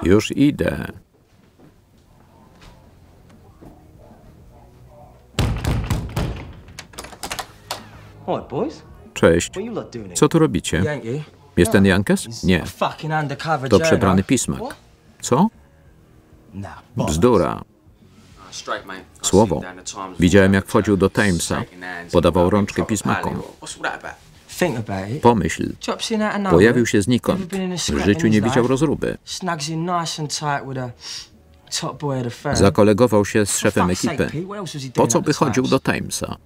Już idę. Cześć. Co tu robicie? Jest ten Jankes? Nie. To przebrany pismak. Co? Bzdura. Słowo. Widziałem, jak wchodził do Timesa. Podawał rączkę pismakom. Pomyśl. Pojawił się znikąd. W życiu nie widział rozruby. Zakolegował się z szefem ekipy. Po co by chodził do Timesa?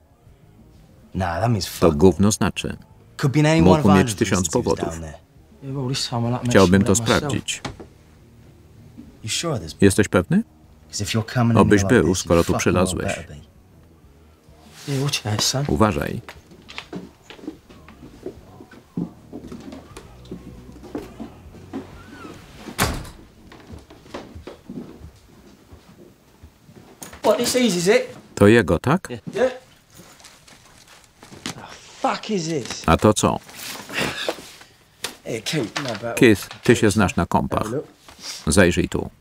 To gówno znaczy. Mógł mieć tysiąc powodów. Chciałbym to sprawdzić. Jesteś pewny? Obyś był, skoro tu przylazłeś. Uważaj. To jego, tak? A to co? Keith, ty się znasz na kompach. Zajrzyj tu.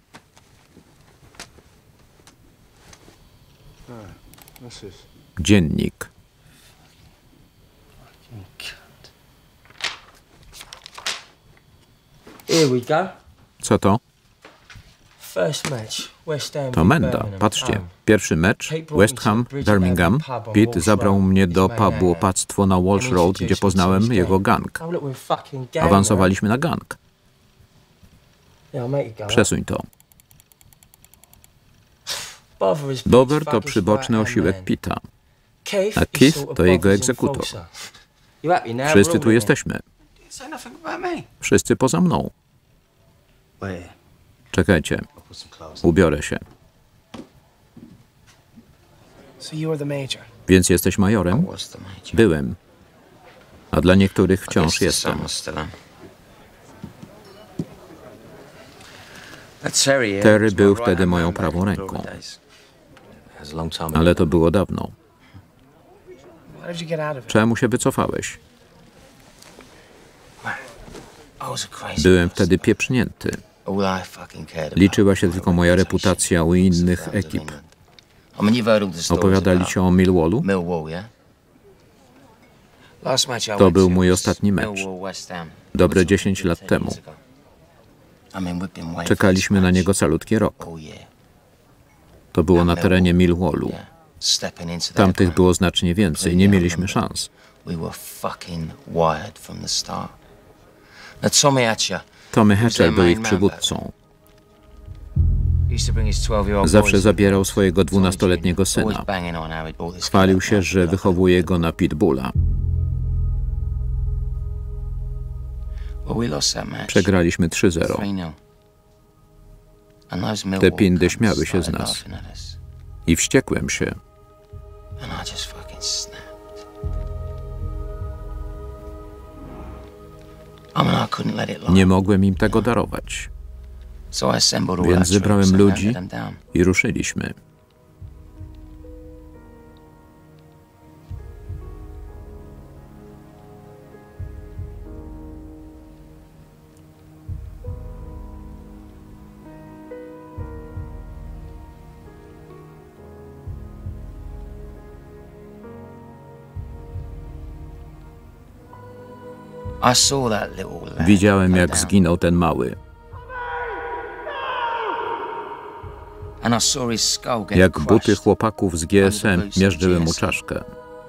Dziennik. Co to? To Menda. Patrzcie. Pierwszy mecz, West Ham, Birmingham. Pete zabrał mnie do pubu Opactwo na Walsh Road, gdzie poznałem jego gang. Awansowaliśmy na gang. Przesuń to. Dover to przyboczny osiłek Pita, a Keith to jego egzekutor. Wszyscy tu jesteśmy. Wszyscy poza mną. Czekajcie. Ubiorę się. Więc jesteś majorem? Byłem. A dla niektórych wciąż jestem. Terry był wtedy moją prawą ręką. Ale to było dawno. Czemu się wycofałeś? Byłem wtedy pieprznięty. Liczyła się tylko moja reputacja u innych ekip. Opowiadali ci o Millwallu? To był mój ostatni mecz. Dobre dziesięć lat temu. Czekaliśmy na niego calutki rok. To było na terenie Millwallu. Tamtych było znacznie więcej. Nie mieliśmy szans. Tommy Hatchell był ich przywódcą. Zawsze zabierał swojego dwunastoletniego syna. Chwalił się, że wychowuje go na pitbulla. Przegraliśmy trzy zero. Te pindy śmiały się z nas. I wściekłem się. Nie mogłem im tego darować. Więc zebrałem ludzi i ruszyliśmy. Widziałem, jak zginął ten mały. Jak buty chłopaków z G S M miażdżyły mu czaszkę.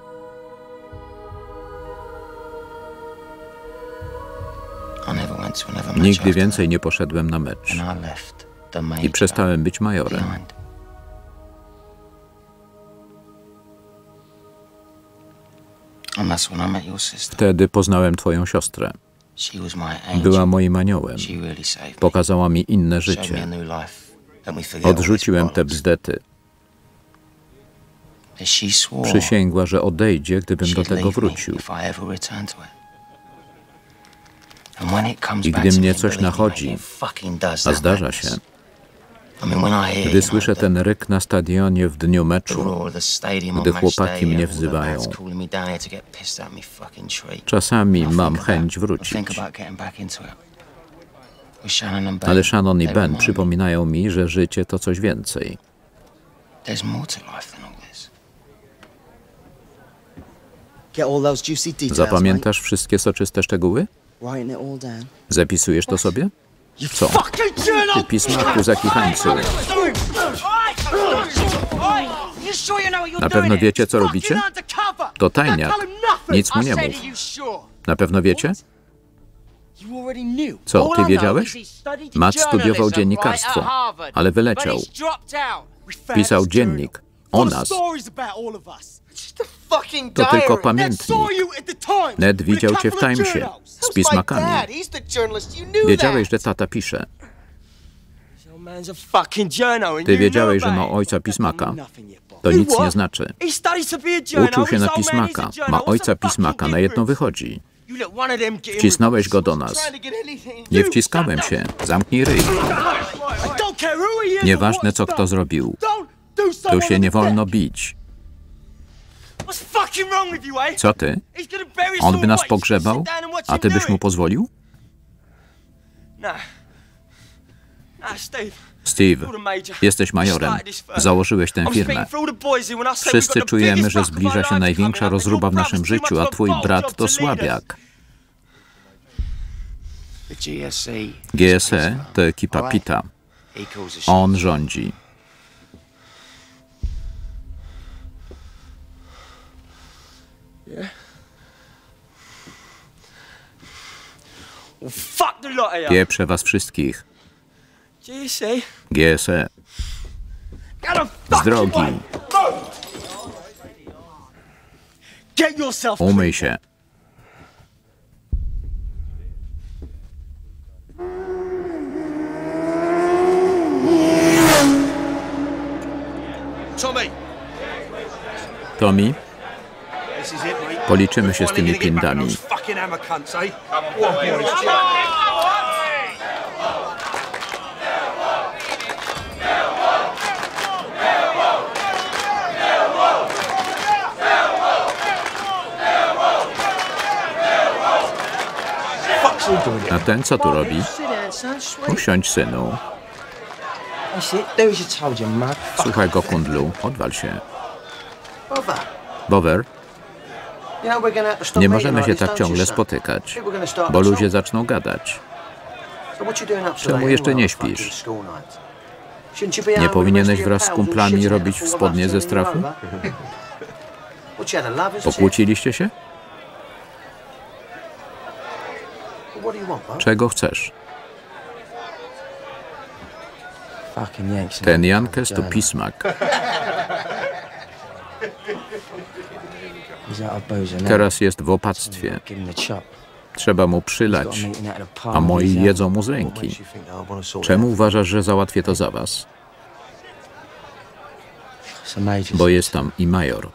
Nigdy więcej nie poszedłem na mecz. I przestałem być majorem. Wtedy poznałem twoją siostrę. Była moim aniołem. Pokazała mi inne życie. Odrzuciłem te bzdety. Przysięgła, że odejdzie, gdybym do tego wrócił. I gdy mnie coś nachodzi, a zdarza się, gdy słyszę ten ryk na stadionie w dniu meczu, gdy chłopaki mnie wzywają, czasami mam chęć wrócić. Ale Shannon i Ben przypominają mi, że życie to coś więcej. Zapamiętasz wszystkie soczyste szczegóły? Zapisujesz to sobie? Co? Ty pismaku zakichańcu. Na pewno wiecie, co robicie? To tajniak. Nic mu nie mów. Na pewno wiecie? Co, ty wiedziałeś? Matt studiował dziennikarstwo, ale wyleciał. Pisał dziennik o nas. To tylko pamiętnik. Ned widział cię w Timesie z pismakami. Wiedziałeś, że tata pisze. Ty wiedziałeś, że ma ojca pismaka. To nic nie znaczy. Uczył się na pismaka. Ma ojca pismaka, na jedno wychodzi. Wcisnąłeś go do nas. Nie wciskałem się. Zamknij ryj. Nieważne, co kto zrobił. Tu się nie wolno bić. Co ty? On by nas pogrzebał, a ty byś mu pozwolił? Steve, jesteś majorem. Założyłeś tę firmę. Wszyscy czujemy, że zbliża się największa rozruba w naszym życiu, a twój brat to słabiak. G S A to ekipa Pita. On rządzi. Pieprzę was wszystkich. G S A. Z drogi. Umyj się. Tommy, policzymy się z tymi pindami. A ten co tu robi? Usiądź, synu. Słuchaj go, kundlu. Odwal się. Bower, nie możemy się tak ciągle spotykać, bo ludzie zaczną gadać. Czemu jeszcze nie śpisz? Nie powinieneś wraz z kumplami robić w spodnie ze strachu? Pokłóciliście się? Czego chcesz? Ten Jankes to pismak. Teraz jest w opactwie. Trzeba mu przylać, a moi jedzą mu z ręki. Czemu uważasz, że załatwię to za was? Bo jest tam i major.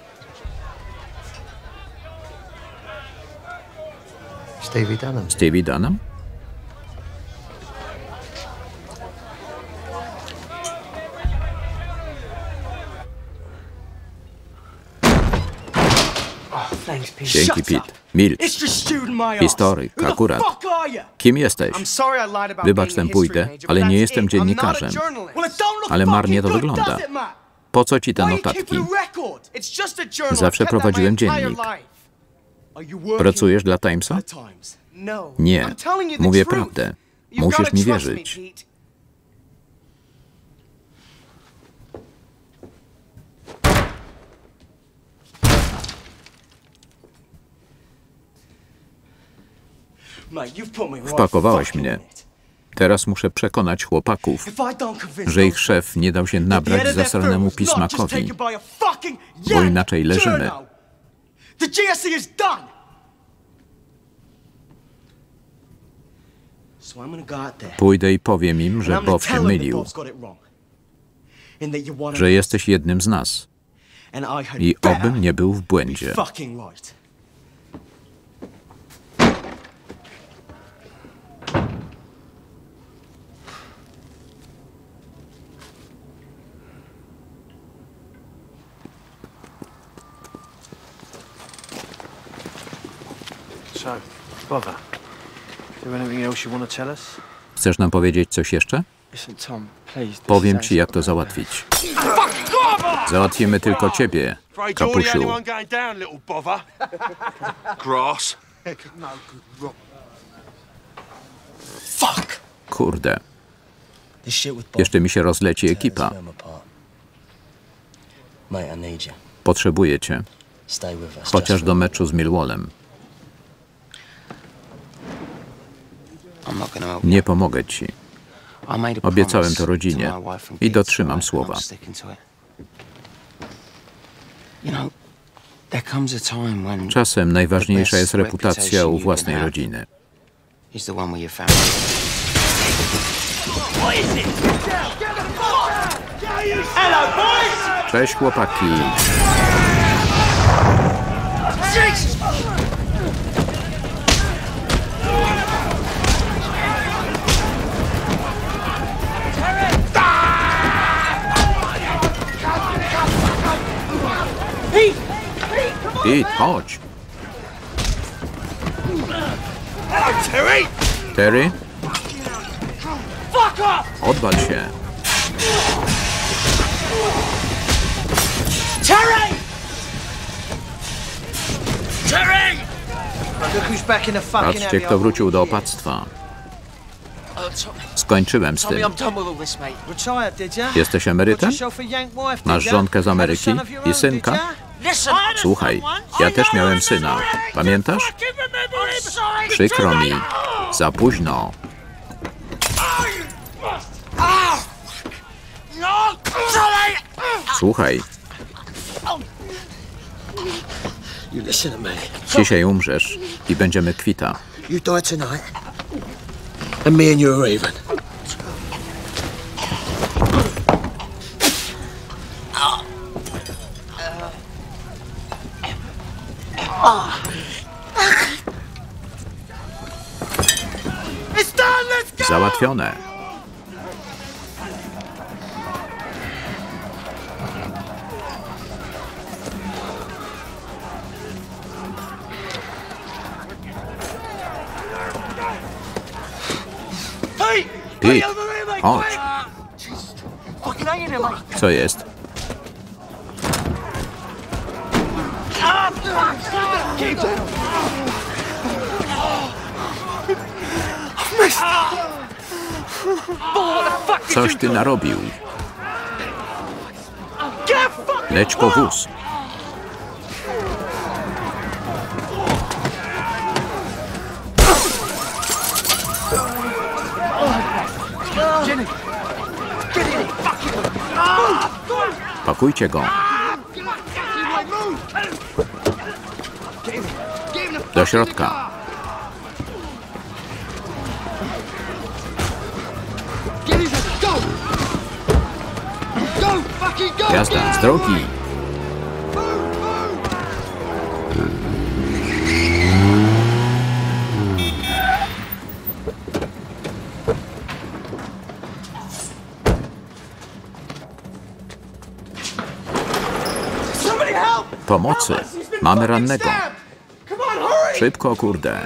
Stevie Dunham. Stevie Dunham? Dzięki, Pete. Milcz. Historyk, akurat. Kim jesteś? Wybacz, ten pójdę, ale nie jestem dziennikarzem. Ale marnie to wygląda. Po co ci te notatki? Zawsze prowadziłem dziennik. Pracujesz dla Timesa? Nie. Mówię prawdę. Musisz mi wierzyć. Wpakowałeś mnie. Teraz muszę przekonać chłopaków, że ich szef nie dał się nabrać zasranemu pismakowi, bo inaczej leżymy. Pójdę i powiem im, że Bob się mylił, że jesteś jednym z nas i obym nie był w błędzie. Chcesz nam powiedzieć coś jeszcze? Powiem ci, jak to załatwić. Załatwimy tylko ciebie, kapusiu. Kurde. Jeszcze mi się rozleci ekipa. Potrzebuję cię. Chociaż do meczu z Millwallem. Nie pomogę ci. Obiecałem to rodzinie i dotrzymam słowa. Czasem najważniejsza jest reputacja u własnej rodziny. Cześć, chłopaki. Pete, chodź. Terry? Odwal się. Terry! Terry! Patrzcie, kto wrócił do opactwa. Skończyłem z tym. Jesteś emerytem? Masz żonkę z Ameryki i synka? Słuchaj, ja też miałem syna. Pamiętasz? Przykro mi. Za późno. Słuchaj. Dzisiaj umrzesz i będziemy kwita. You die tonight, and me and you are even. Załatwione. Pete, chodź. Co jest? Coś ty narobił. Leć po wóz. Pakujcie go. Do środka. Jazda z drogi. Pomocy. Mamy rannego. Szybko, kurde.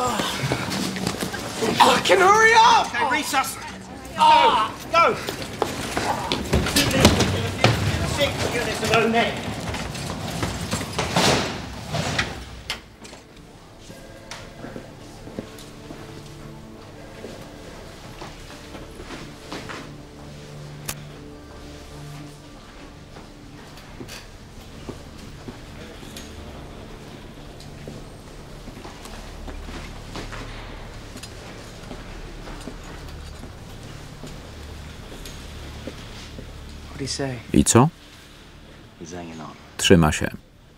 I co? Trzyma się.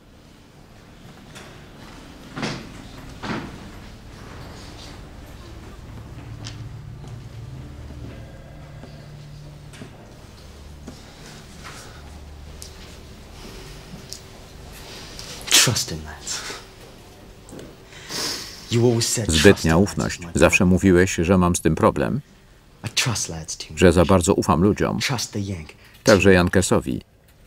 Zbytnia ufność. Zawsze mówiłeś, że mam z tym problem. Że za bardzo ufam ludziom. Także Yankeesowi.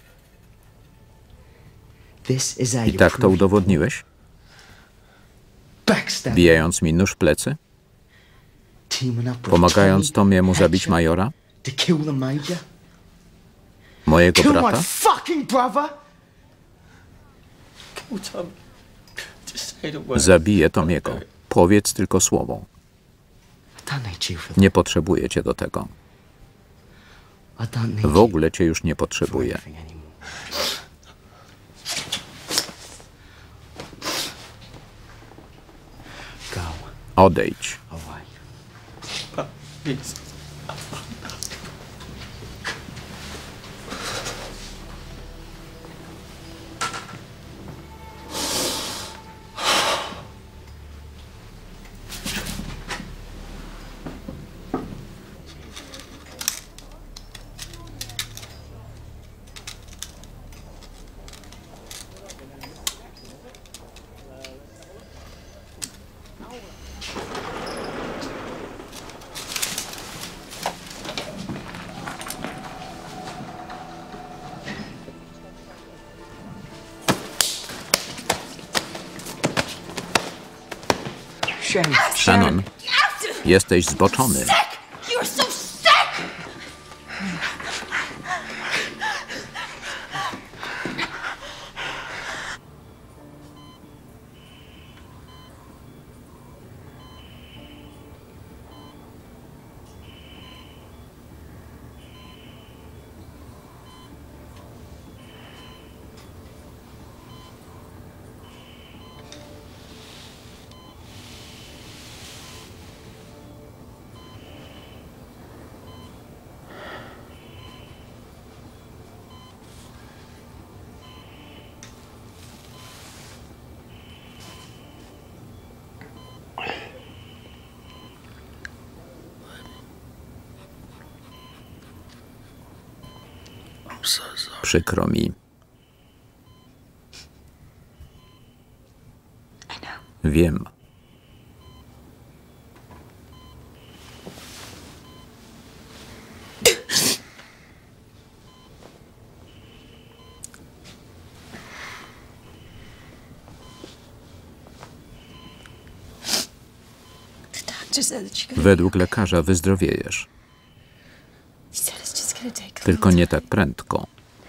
I tak to udowodniłeś? Bijając mi nóż w plecy? pomagając Tomiemu zabić majora? Mojego Kill my brata? fucking brother! Come on, Tom. Just say the word. Zabiję Tomiego. Powiedz tylko słowo. Nie potrzebuję cię do tego. W ogóle cię już nie potrzebuję. Odejdź. Shannon, jesteś zboczony. Przykro mi. Wiem. Według lekarza wyzdrowiejesz. Tylko nie tak prędko.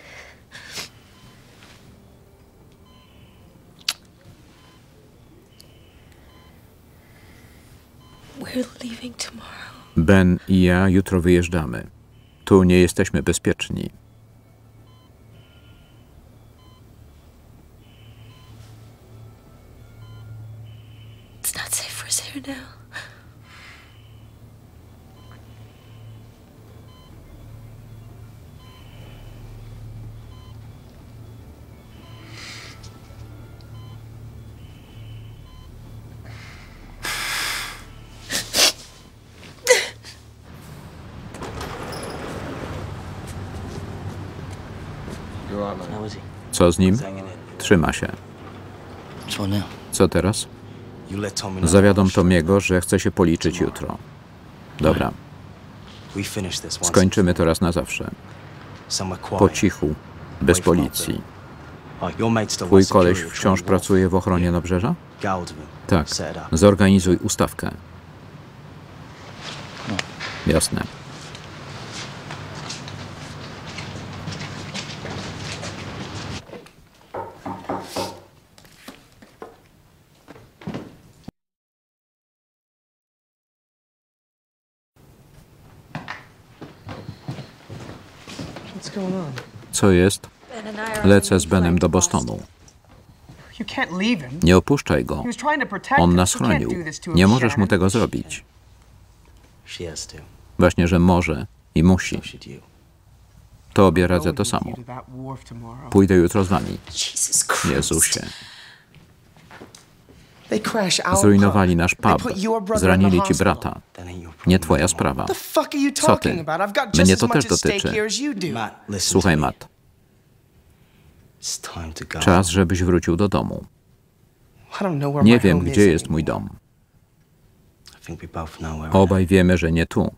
Ben i ja jutro wyjeżdżamy. Tu nie jesteśmy bezpieczni. Co z nim? Trzyma się. Co teraz? Zawiadom Tomiego, że chce się policzyć jutro. Dobra. Skończymy to raz na zawsze. Po cichu, bez policji. Twój koleś wciąż pracuje w ochronie Nabrzeża? Tak. Zorganizuj ustawkę. Jasne. Co jest? Lecę z Benem do Bostonu. Nie opuszczaj go. On nas chronił. Nie możesz mu tego zrobić. Właśnie, że może i musi. Tobie radzę to samo. Pójdę jutro z wami. Jezusie. Zrujnowali nasz pub. Zranili ci brata. Nie twoja sprawa. Co ty? Mnie to też dotyczy. Słuchaj, Matt. Czas, żebyś wrócił do domu. Nie wiem, gdzie jest mój dom. Obaj wiemy, że nie tu.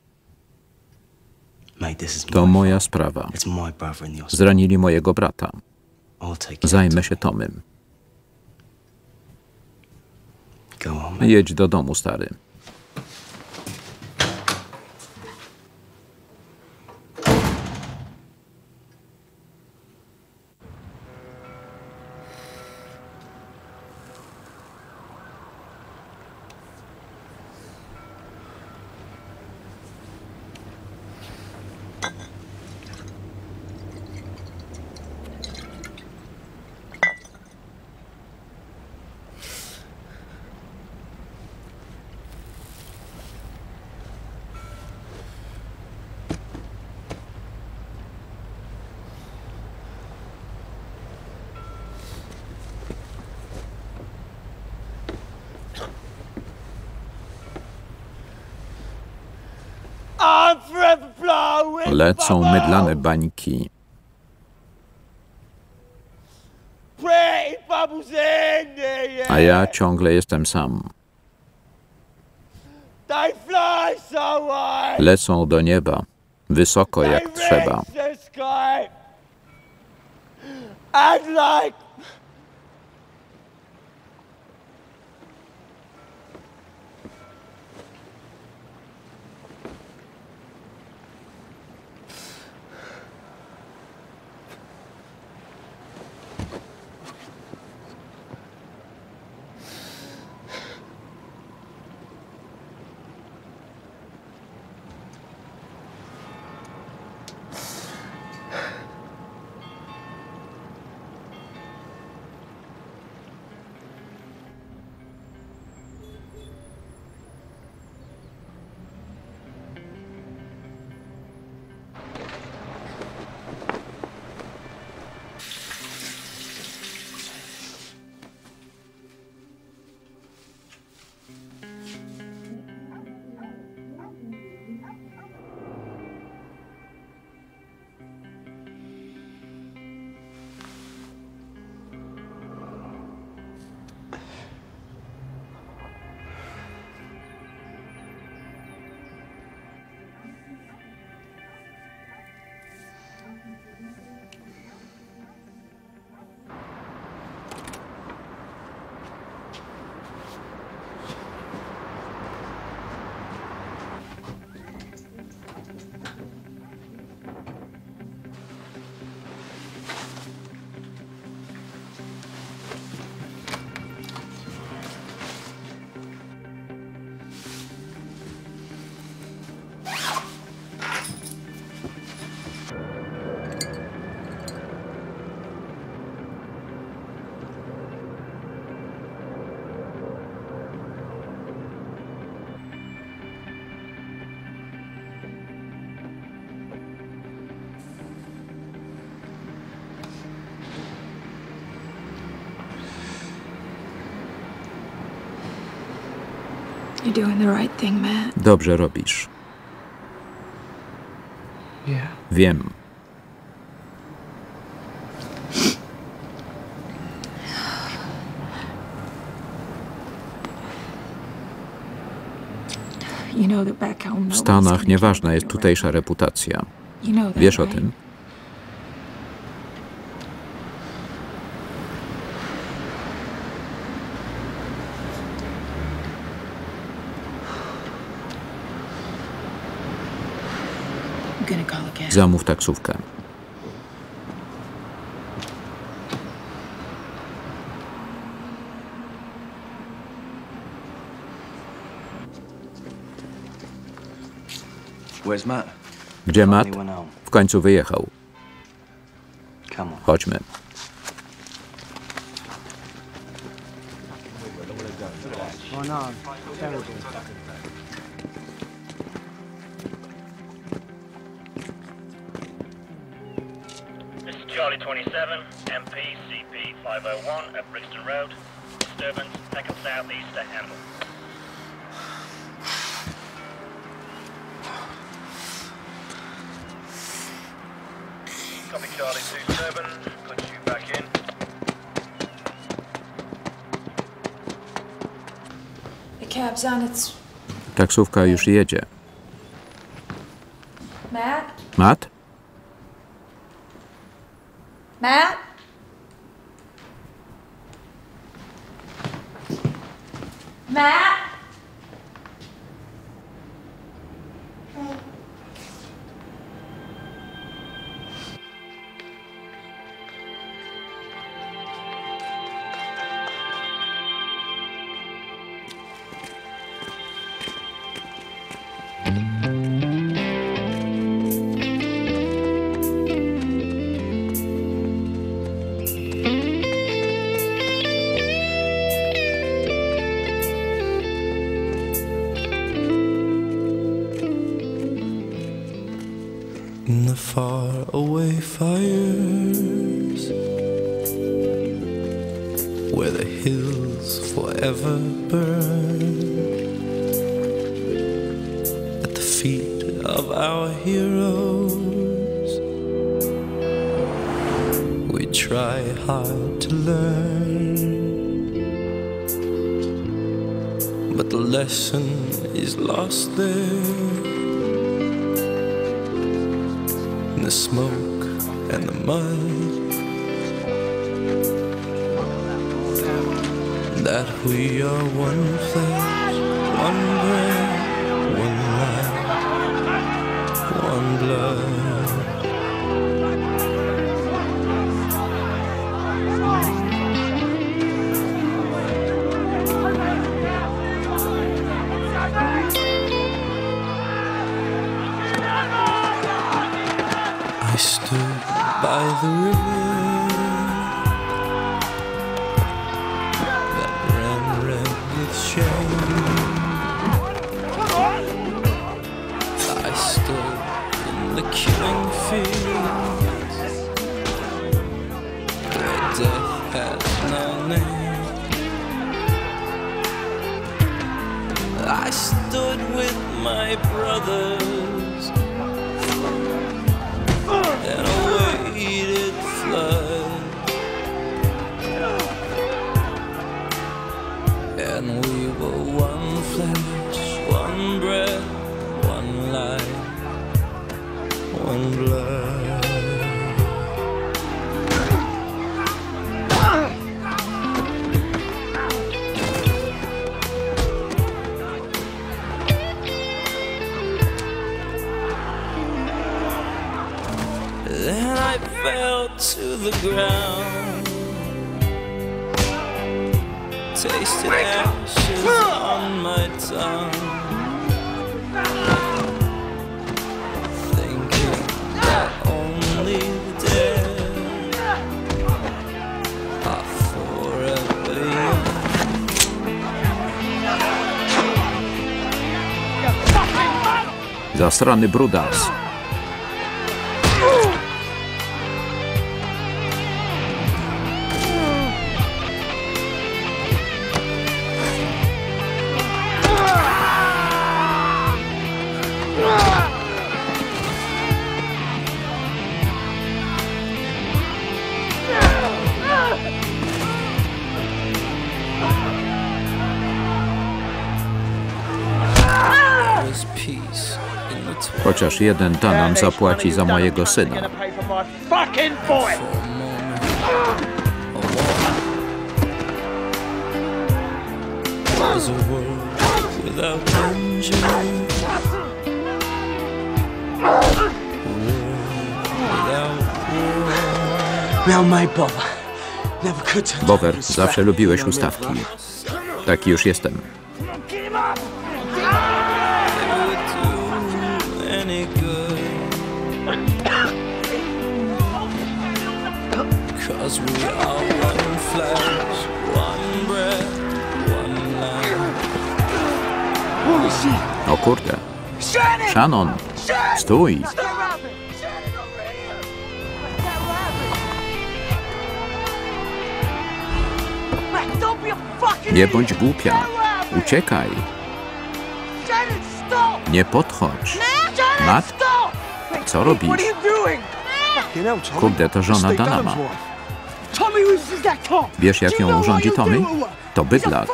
To moja sprawa. Zranili mojego brata. Zajmę się Tomem. Jedź do domu, stary. Lecą mydlane bańki. A ja ciągle jestem sam. Lecą do nieba, wysoko jak trzeba. You're doing the right thing, Matt. Dobrze robisz. Yeah. Wiem. You know that back home, W Stanach nieważna jest tutejsza reputacja. You know that, Wiesz o right? tym? I'm gonna call a cab. Zamów taksówkę. Where's Matt? Gdzie Matt? W końcu wyjechał. Chodźmy. This is Charlie twenty-seven, M P C P five oh one at Brixton Road. Disturbance, second southeast to Handle. Copy Charlie two seven, put you back in. The cab's on its... Taksówka już jedzie. Matt? Matt? Matt? Matt? In the far away fires where the hills forever burn, at the feet of our heroes try hard to learn, but the lesson is lost there in the smoke and the mud. That we are one flesh, one breath, one life, one blood. I stood by the river I stood in the killing fields where death has no name. I stood with my brothers and awaited flood, and we were one flesh, one breath, one life, one blood. Then I fell to the ground, tasted ashes on my tongue, thinking that only the dead are forever young. Zasrany brudas. Chociaż jeden da nam zapłaci za mojego syna. Bower, zawsze lubiłeś ustawki. Taki już jestem. O kurde. Shannon, stój. Nie bądź głupia. Uciekaj. Nie podchodź. Matt? Co robisz? Kurde, to żona Danama. Wiesz, jak ją urządzi Tommy? To bydlak.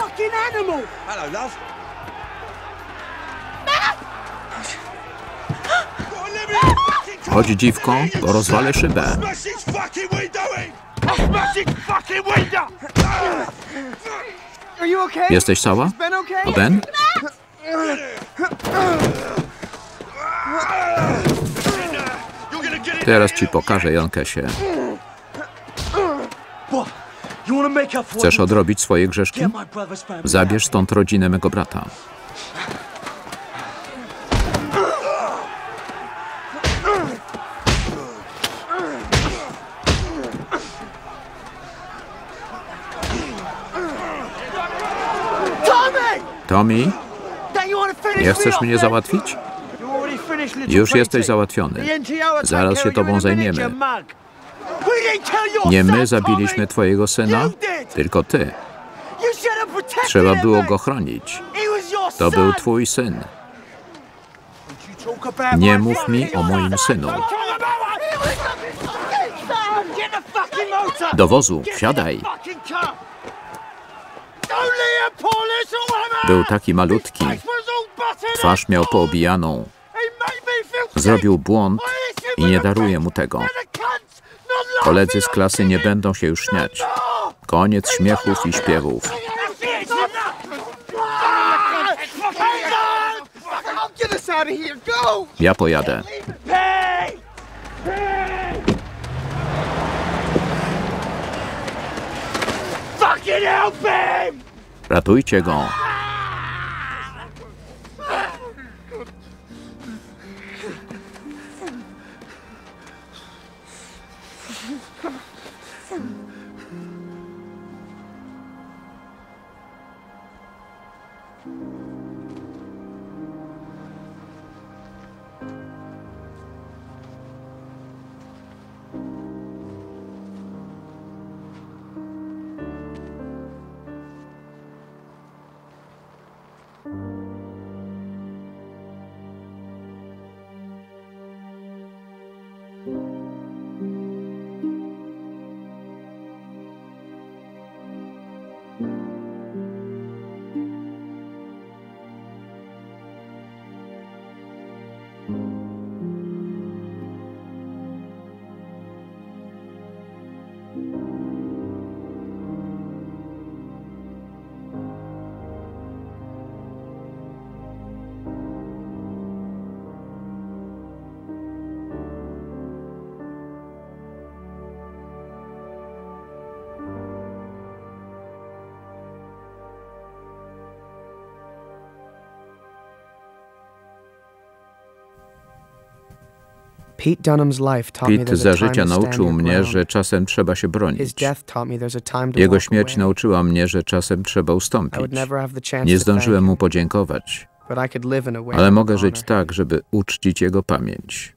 Chodź, dziwko, bo rozwalę szybę. Jesteś cała? A Ben? Teraz ci pokażę, Jonkesie. Chcesz odrobić swoje grzeszki? Zabierz stąd rodzinę mego brata. Tommy? Nie chcesz mnie załatwić? Już jesteś załatwiony. Zaraz się tobą zajmiemy. Nie my zabiliśmy twojego syna, tylko ty. Trzeba było go chronić. To był twój syn. Nie mów mi o moim synu. Do wozu, wsiadaj. Był taki malutki. Twarz miał poobijaną. Zrobił błąd i nie daruję mu tego. Koledzy z klasy nie będą się już śmiać. Koniec śmiechów i śpiewów. Ja pojadę. Ratujcie go. Pete za życia nauczył mnie, że czasem trzeba się bronić. Jego śmierć nauczyła mnie, że czasem trzeba ustąpić. Nie zdążyłem mu podziękować, ale mogę żyć tak, żeby uczcić jego pamięć.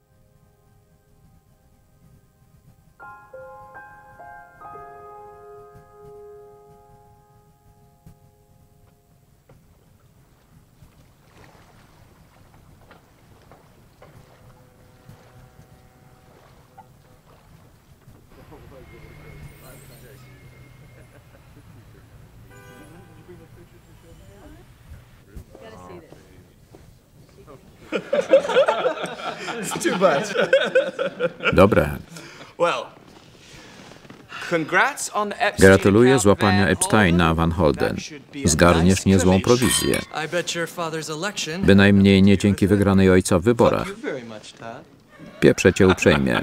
Dobre. Gratuluję złapania Epsteina, Van Holden. Zgarniesz niezłą prowizję. Bynajmniej nie dzięki wygranej ojca w wyborach. Pieprzę cię uprzejmie.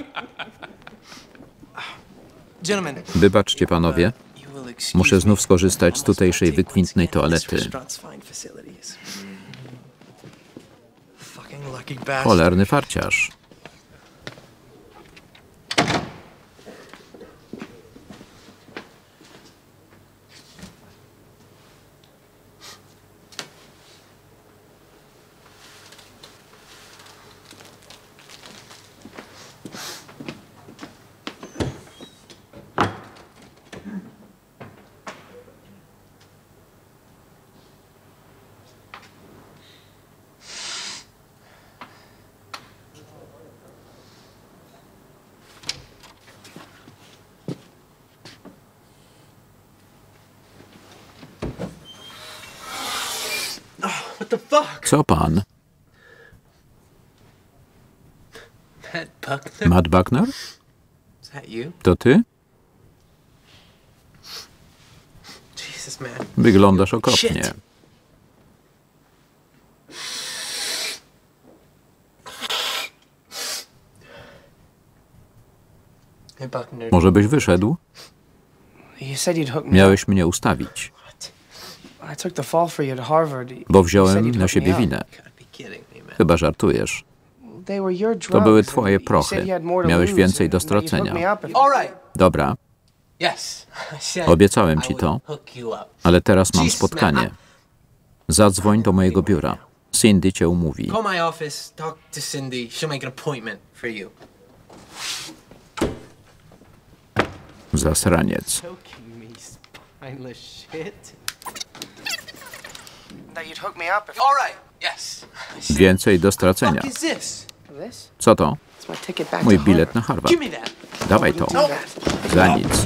Wybaczcie, panowie. Muszę znów skorzystać z tutejszej wykwintnej toalety. Cholerny farciarz. Co pan? Matt Buckner? To ty? Wyglądasz okropnie. Może byś wyszedł? Miałeś mnie ustawić. Bo wziąłem na siebie winę. Chyba żartujesz. To były twoje prochy. Miałeś więcej do stracenia. Dobra. Obiecałem ci to, ale teraz mam spotkanie. Zadzwoń do mojego biura. Cindy cię umówi. Zasraniec. Więcej do stracenia. Co to? Mój bilet na Harvard. Dawaj to. Za nic.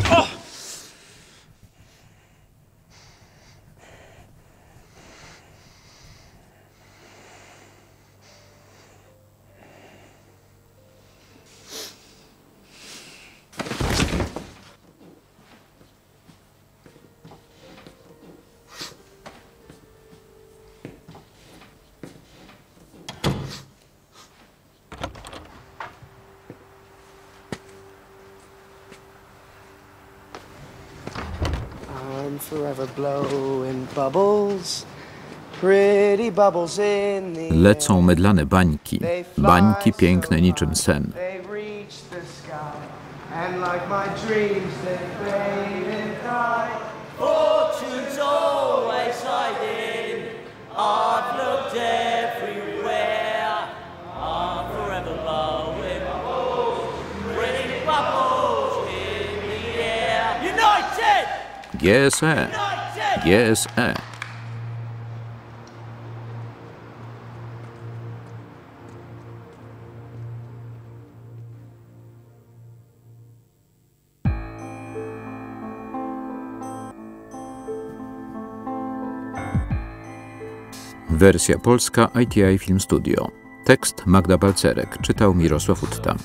I'm forever blowing bubbles, pretty bubbles in the Lecą mydlane bańki, bańki piękne niczym sen. They've reached the sky, and like my dreams they fade and die. Fortune's always hiding. I've looked everywhere. I'm forever blowing bubbles, pretty bubbles in the air. United! G S E. G S E. Wersja polska I T I Film Studio. Tekst Magda Balcerek. Czytał Mirosław Utta.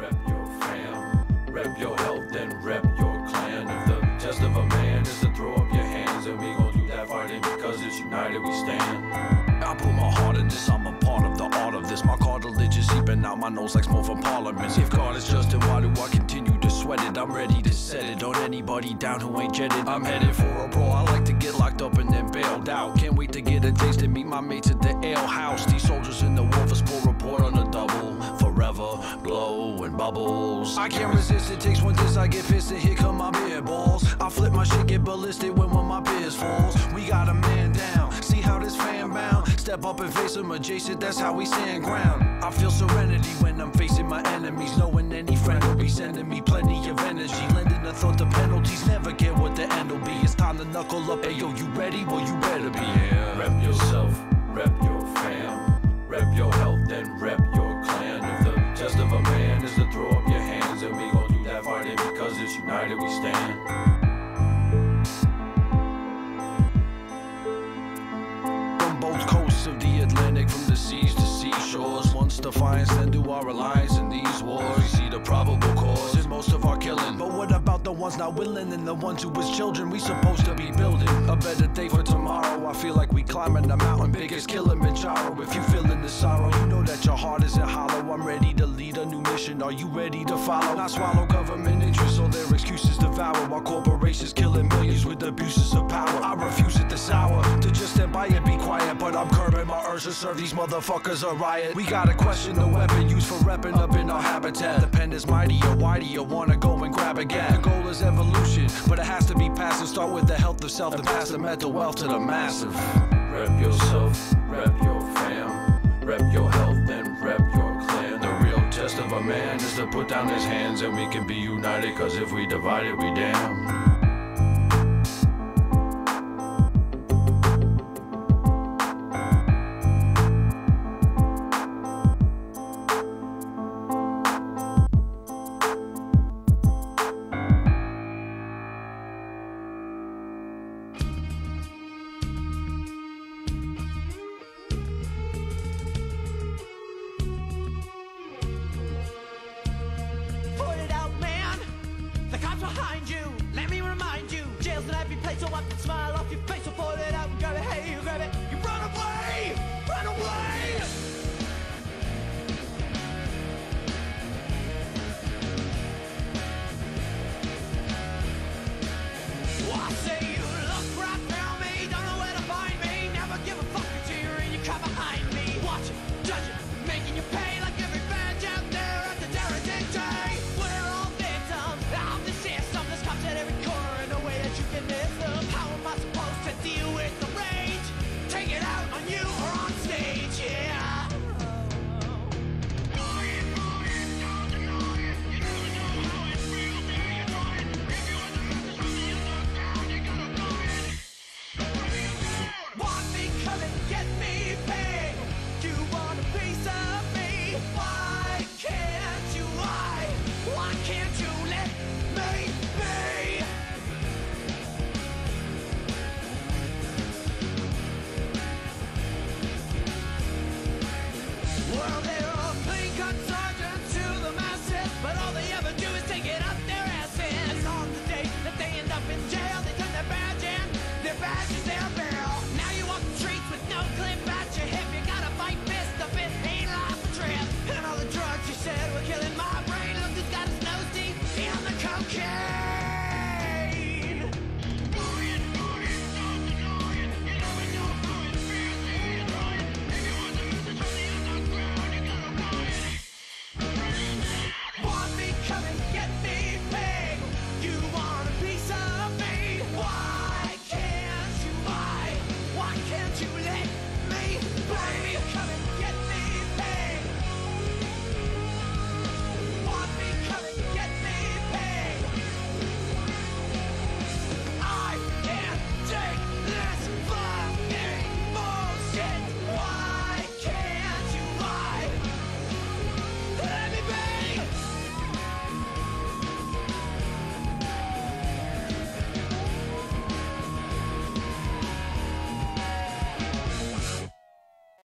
Out my nose like smoke from parliament. If God is just, then why do I continue to sweat it? I'm ready to set it on anybody down who ain't jetted. I'm headed for a brawl. I like to get locked up and then bailed out. Can't wait to get a taste and meet my mates at the ale house. These soldiers in the war for sport report on the double. Forever blowing bubbles. I can't resist, it takes one diss, I get pissed and here come my beer balls. I flip my shit, get ballistic when one of my beers falls. We got a man down, see how this fan bound. Step up and face him adjacent, that's how we stand ground. I feel serenity when I'm facing my enemies, knowing any friend will be sending me plenty of energy. Lending a thought the penalties, never get what the end will be. It's time to knuckle up, hey yo, you ready? Well, you better be. Yeah. Rep yourself, rep your fam, rep your health, and rep your clan. If the test of a man is to throw up your hands, and we gon' do that fighting because it's united we stand. From both coasts of the Atlantic, from the seas to seashores, once defiance, then do our alliance in these wars. We see the probable cause in most of our killing, but what about the ones not willing and the ones who was children? We supposed to be building a better day for tomorrow. I feel like we climbing the mountain, biggest Kilimanjaro. If you feeling the sorrow, you know that your heart isn't hollow. I'm ready to lead a new mission. Are you ready to follow? Not swallow government interests, so their excuses devour while corporations killing millions with abuses of power. I refuse it this hour to just stand by and be quiet, but I'm curbing my urge to serve these motherfuckers a riot. We gotta question the weapon used for repping up in our habitat. The pen is mighty, or why do you wanna go and grab a gat? The goal is evolution, but it has to be passive. Start with the health of self, then pass the mental wealth to the massive. Rep yourself, rep your fam, rep your health, then rep your clan. The real test of a man is to put down his hands, and we can be united, cause if we divide it, we damn. Smile off your face, or pull it out and grab it. Hey, you grab it. You